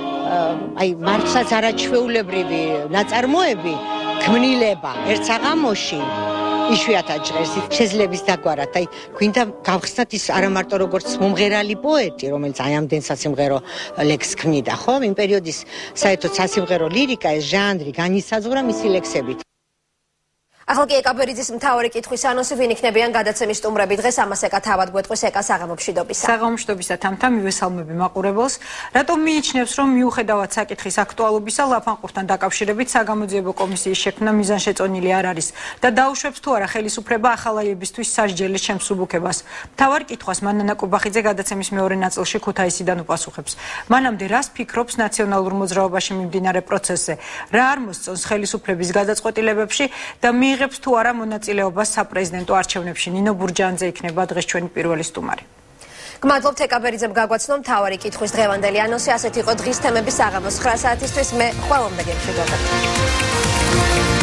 არაჩვეულებრივი ნაწარმოები, ქმნილება ერთ საღამოში იშვიათად ჟღერს, შეძლებს დაგვარად. აი გვინდა გავხსნათ ის არა მარტო როგორც მომღერალი პოეტი, რომელიც აი ამდენ სასიმღერო ლექსს ქმნიდა, ხო? იმ პერიოდის საერთოდ სასიმღერო ლირიკა, ეს ჟანრი განისაზღვრა მისი ლექსებით.
ახლა კი ეკაბერიძის მთავარი კითხვის ანონსი, ვინ იქნებიან გადაცემის სტუმრები დღეს, ამას ეკა თავად გვეტყვის ეკა საღამომშვიდობისა.
საღამომშვიდობისა თამთა მივესალმები მაყურებელს. რატომ მიიჩნევს, რომ მიუხედავად საკითხის აქტუალობისა, ლაფანყურთან დაკავშირებით საგამოძიებო კომისიის შექმნა მიზანშეწონილი არ არის და დაუშვებს თუ არა ხელისუფლება ახალაიებისთვის სასჯელის შემსუბუქებას. მთავარ კითხვას მანანა კუბახიძე გადაცემის მეორე ნაწილში ქუთაისიდან უპასუხებს. მანამდე რას ფიქრობს ნაციონალურ მოძრაობაში მიმდინარე პროცესზე, რა არ მოსწონს ხელისუფლების გადაწყვეტილებებში და იღებს თუ არა მონაწილეობას საპრეზიდენტო არჩევნებში. ნინო ბურჯანძე იქნება დღეს ჩვენი პირველი სტუმარი.
გმადლობთ ეკაბერიძემ გაგვაცნო მთავარი კითხვის დღევანდელი ანონსი. ასეთი იყო დღის თემები საღამოს 9 საათისთვის. მე ხვალამდე გემშვიდობებით.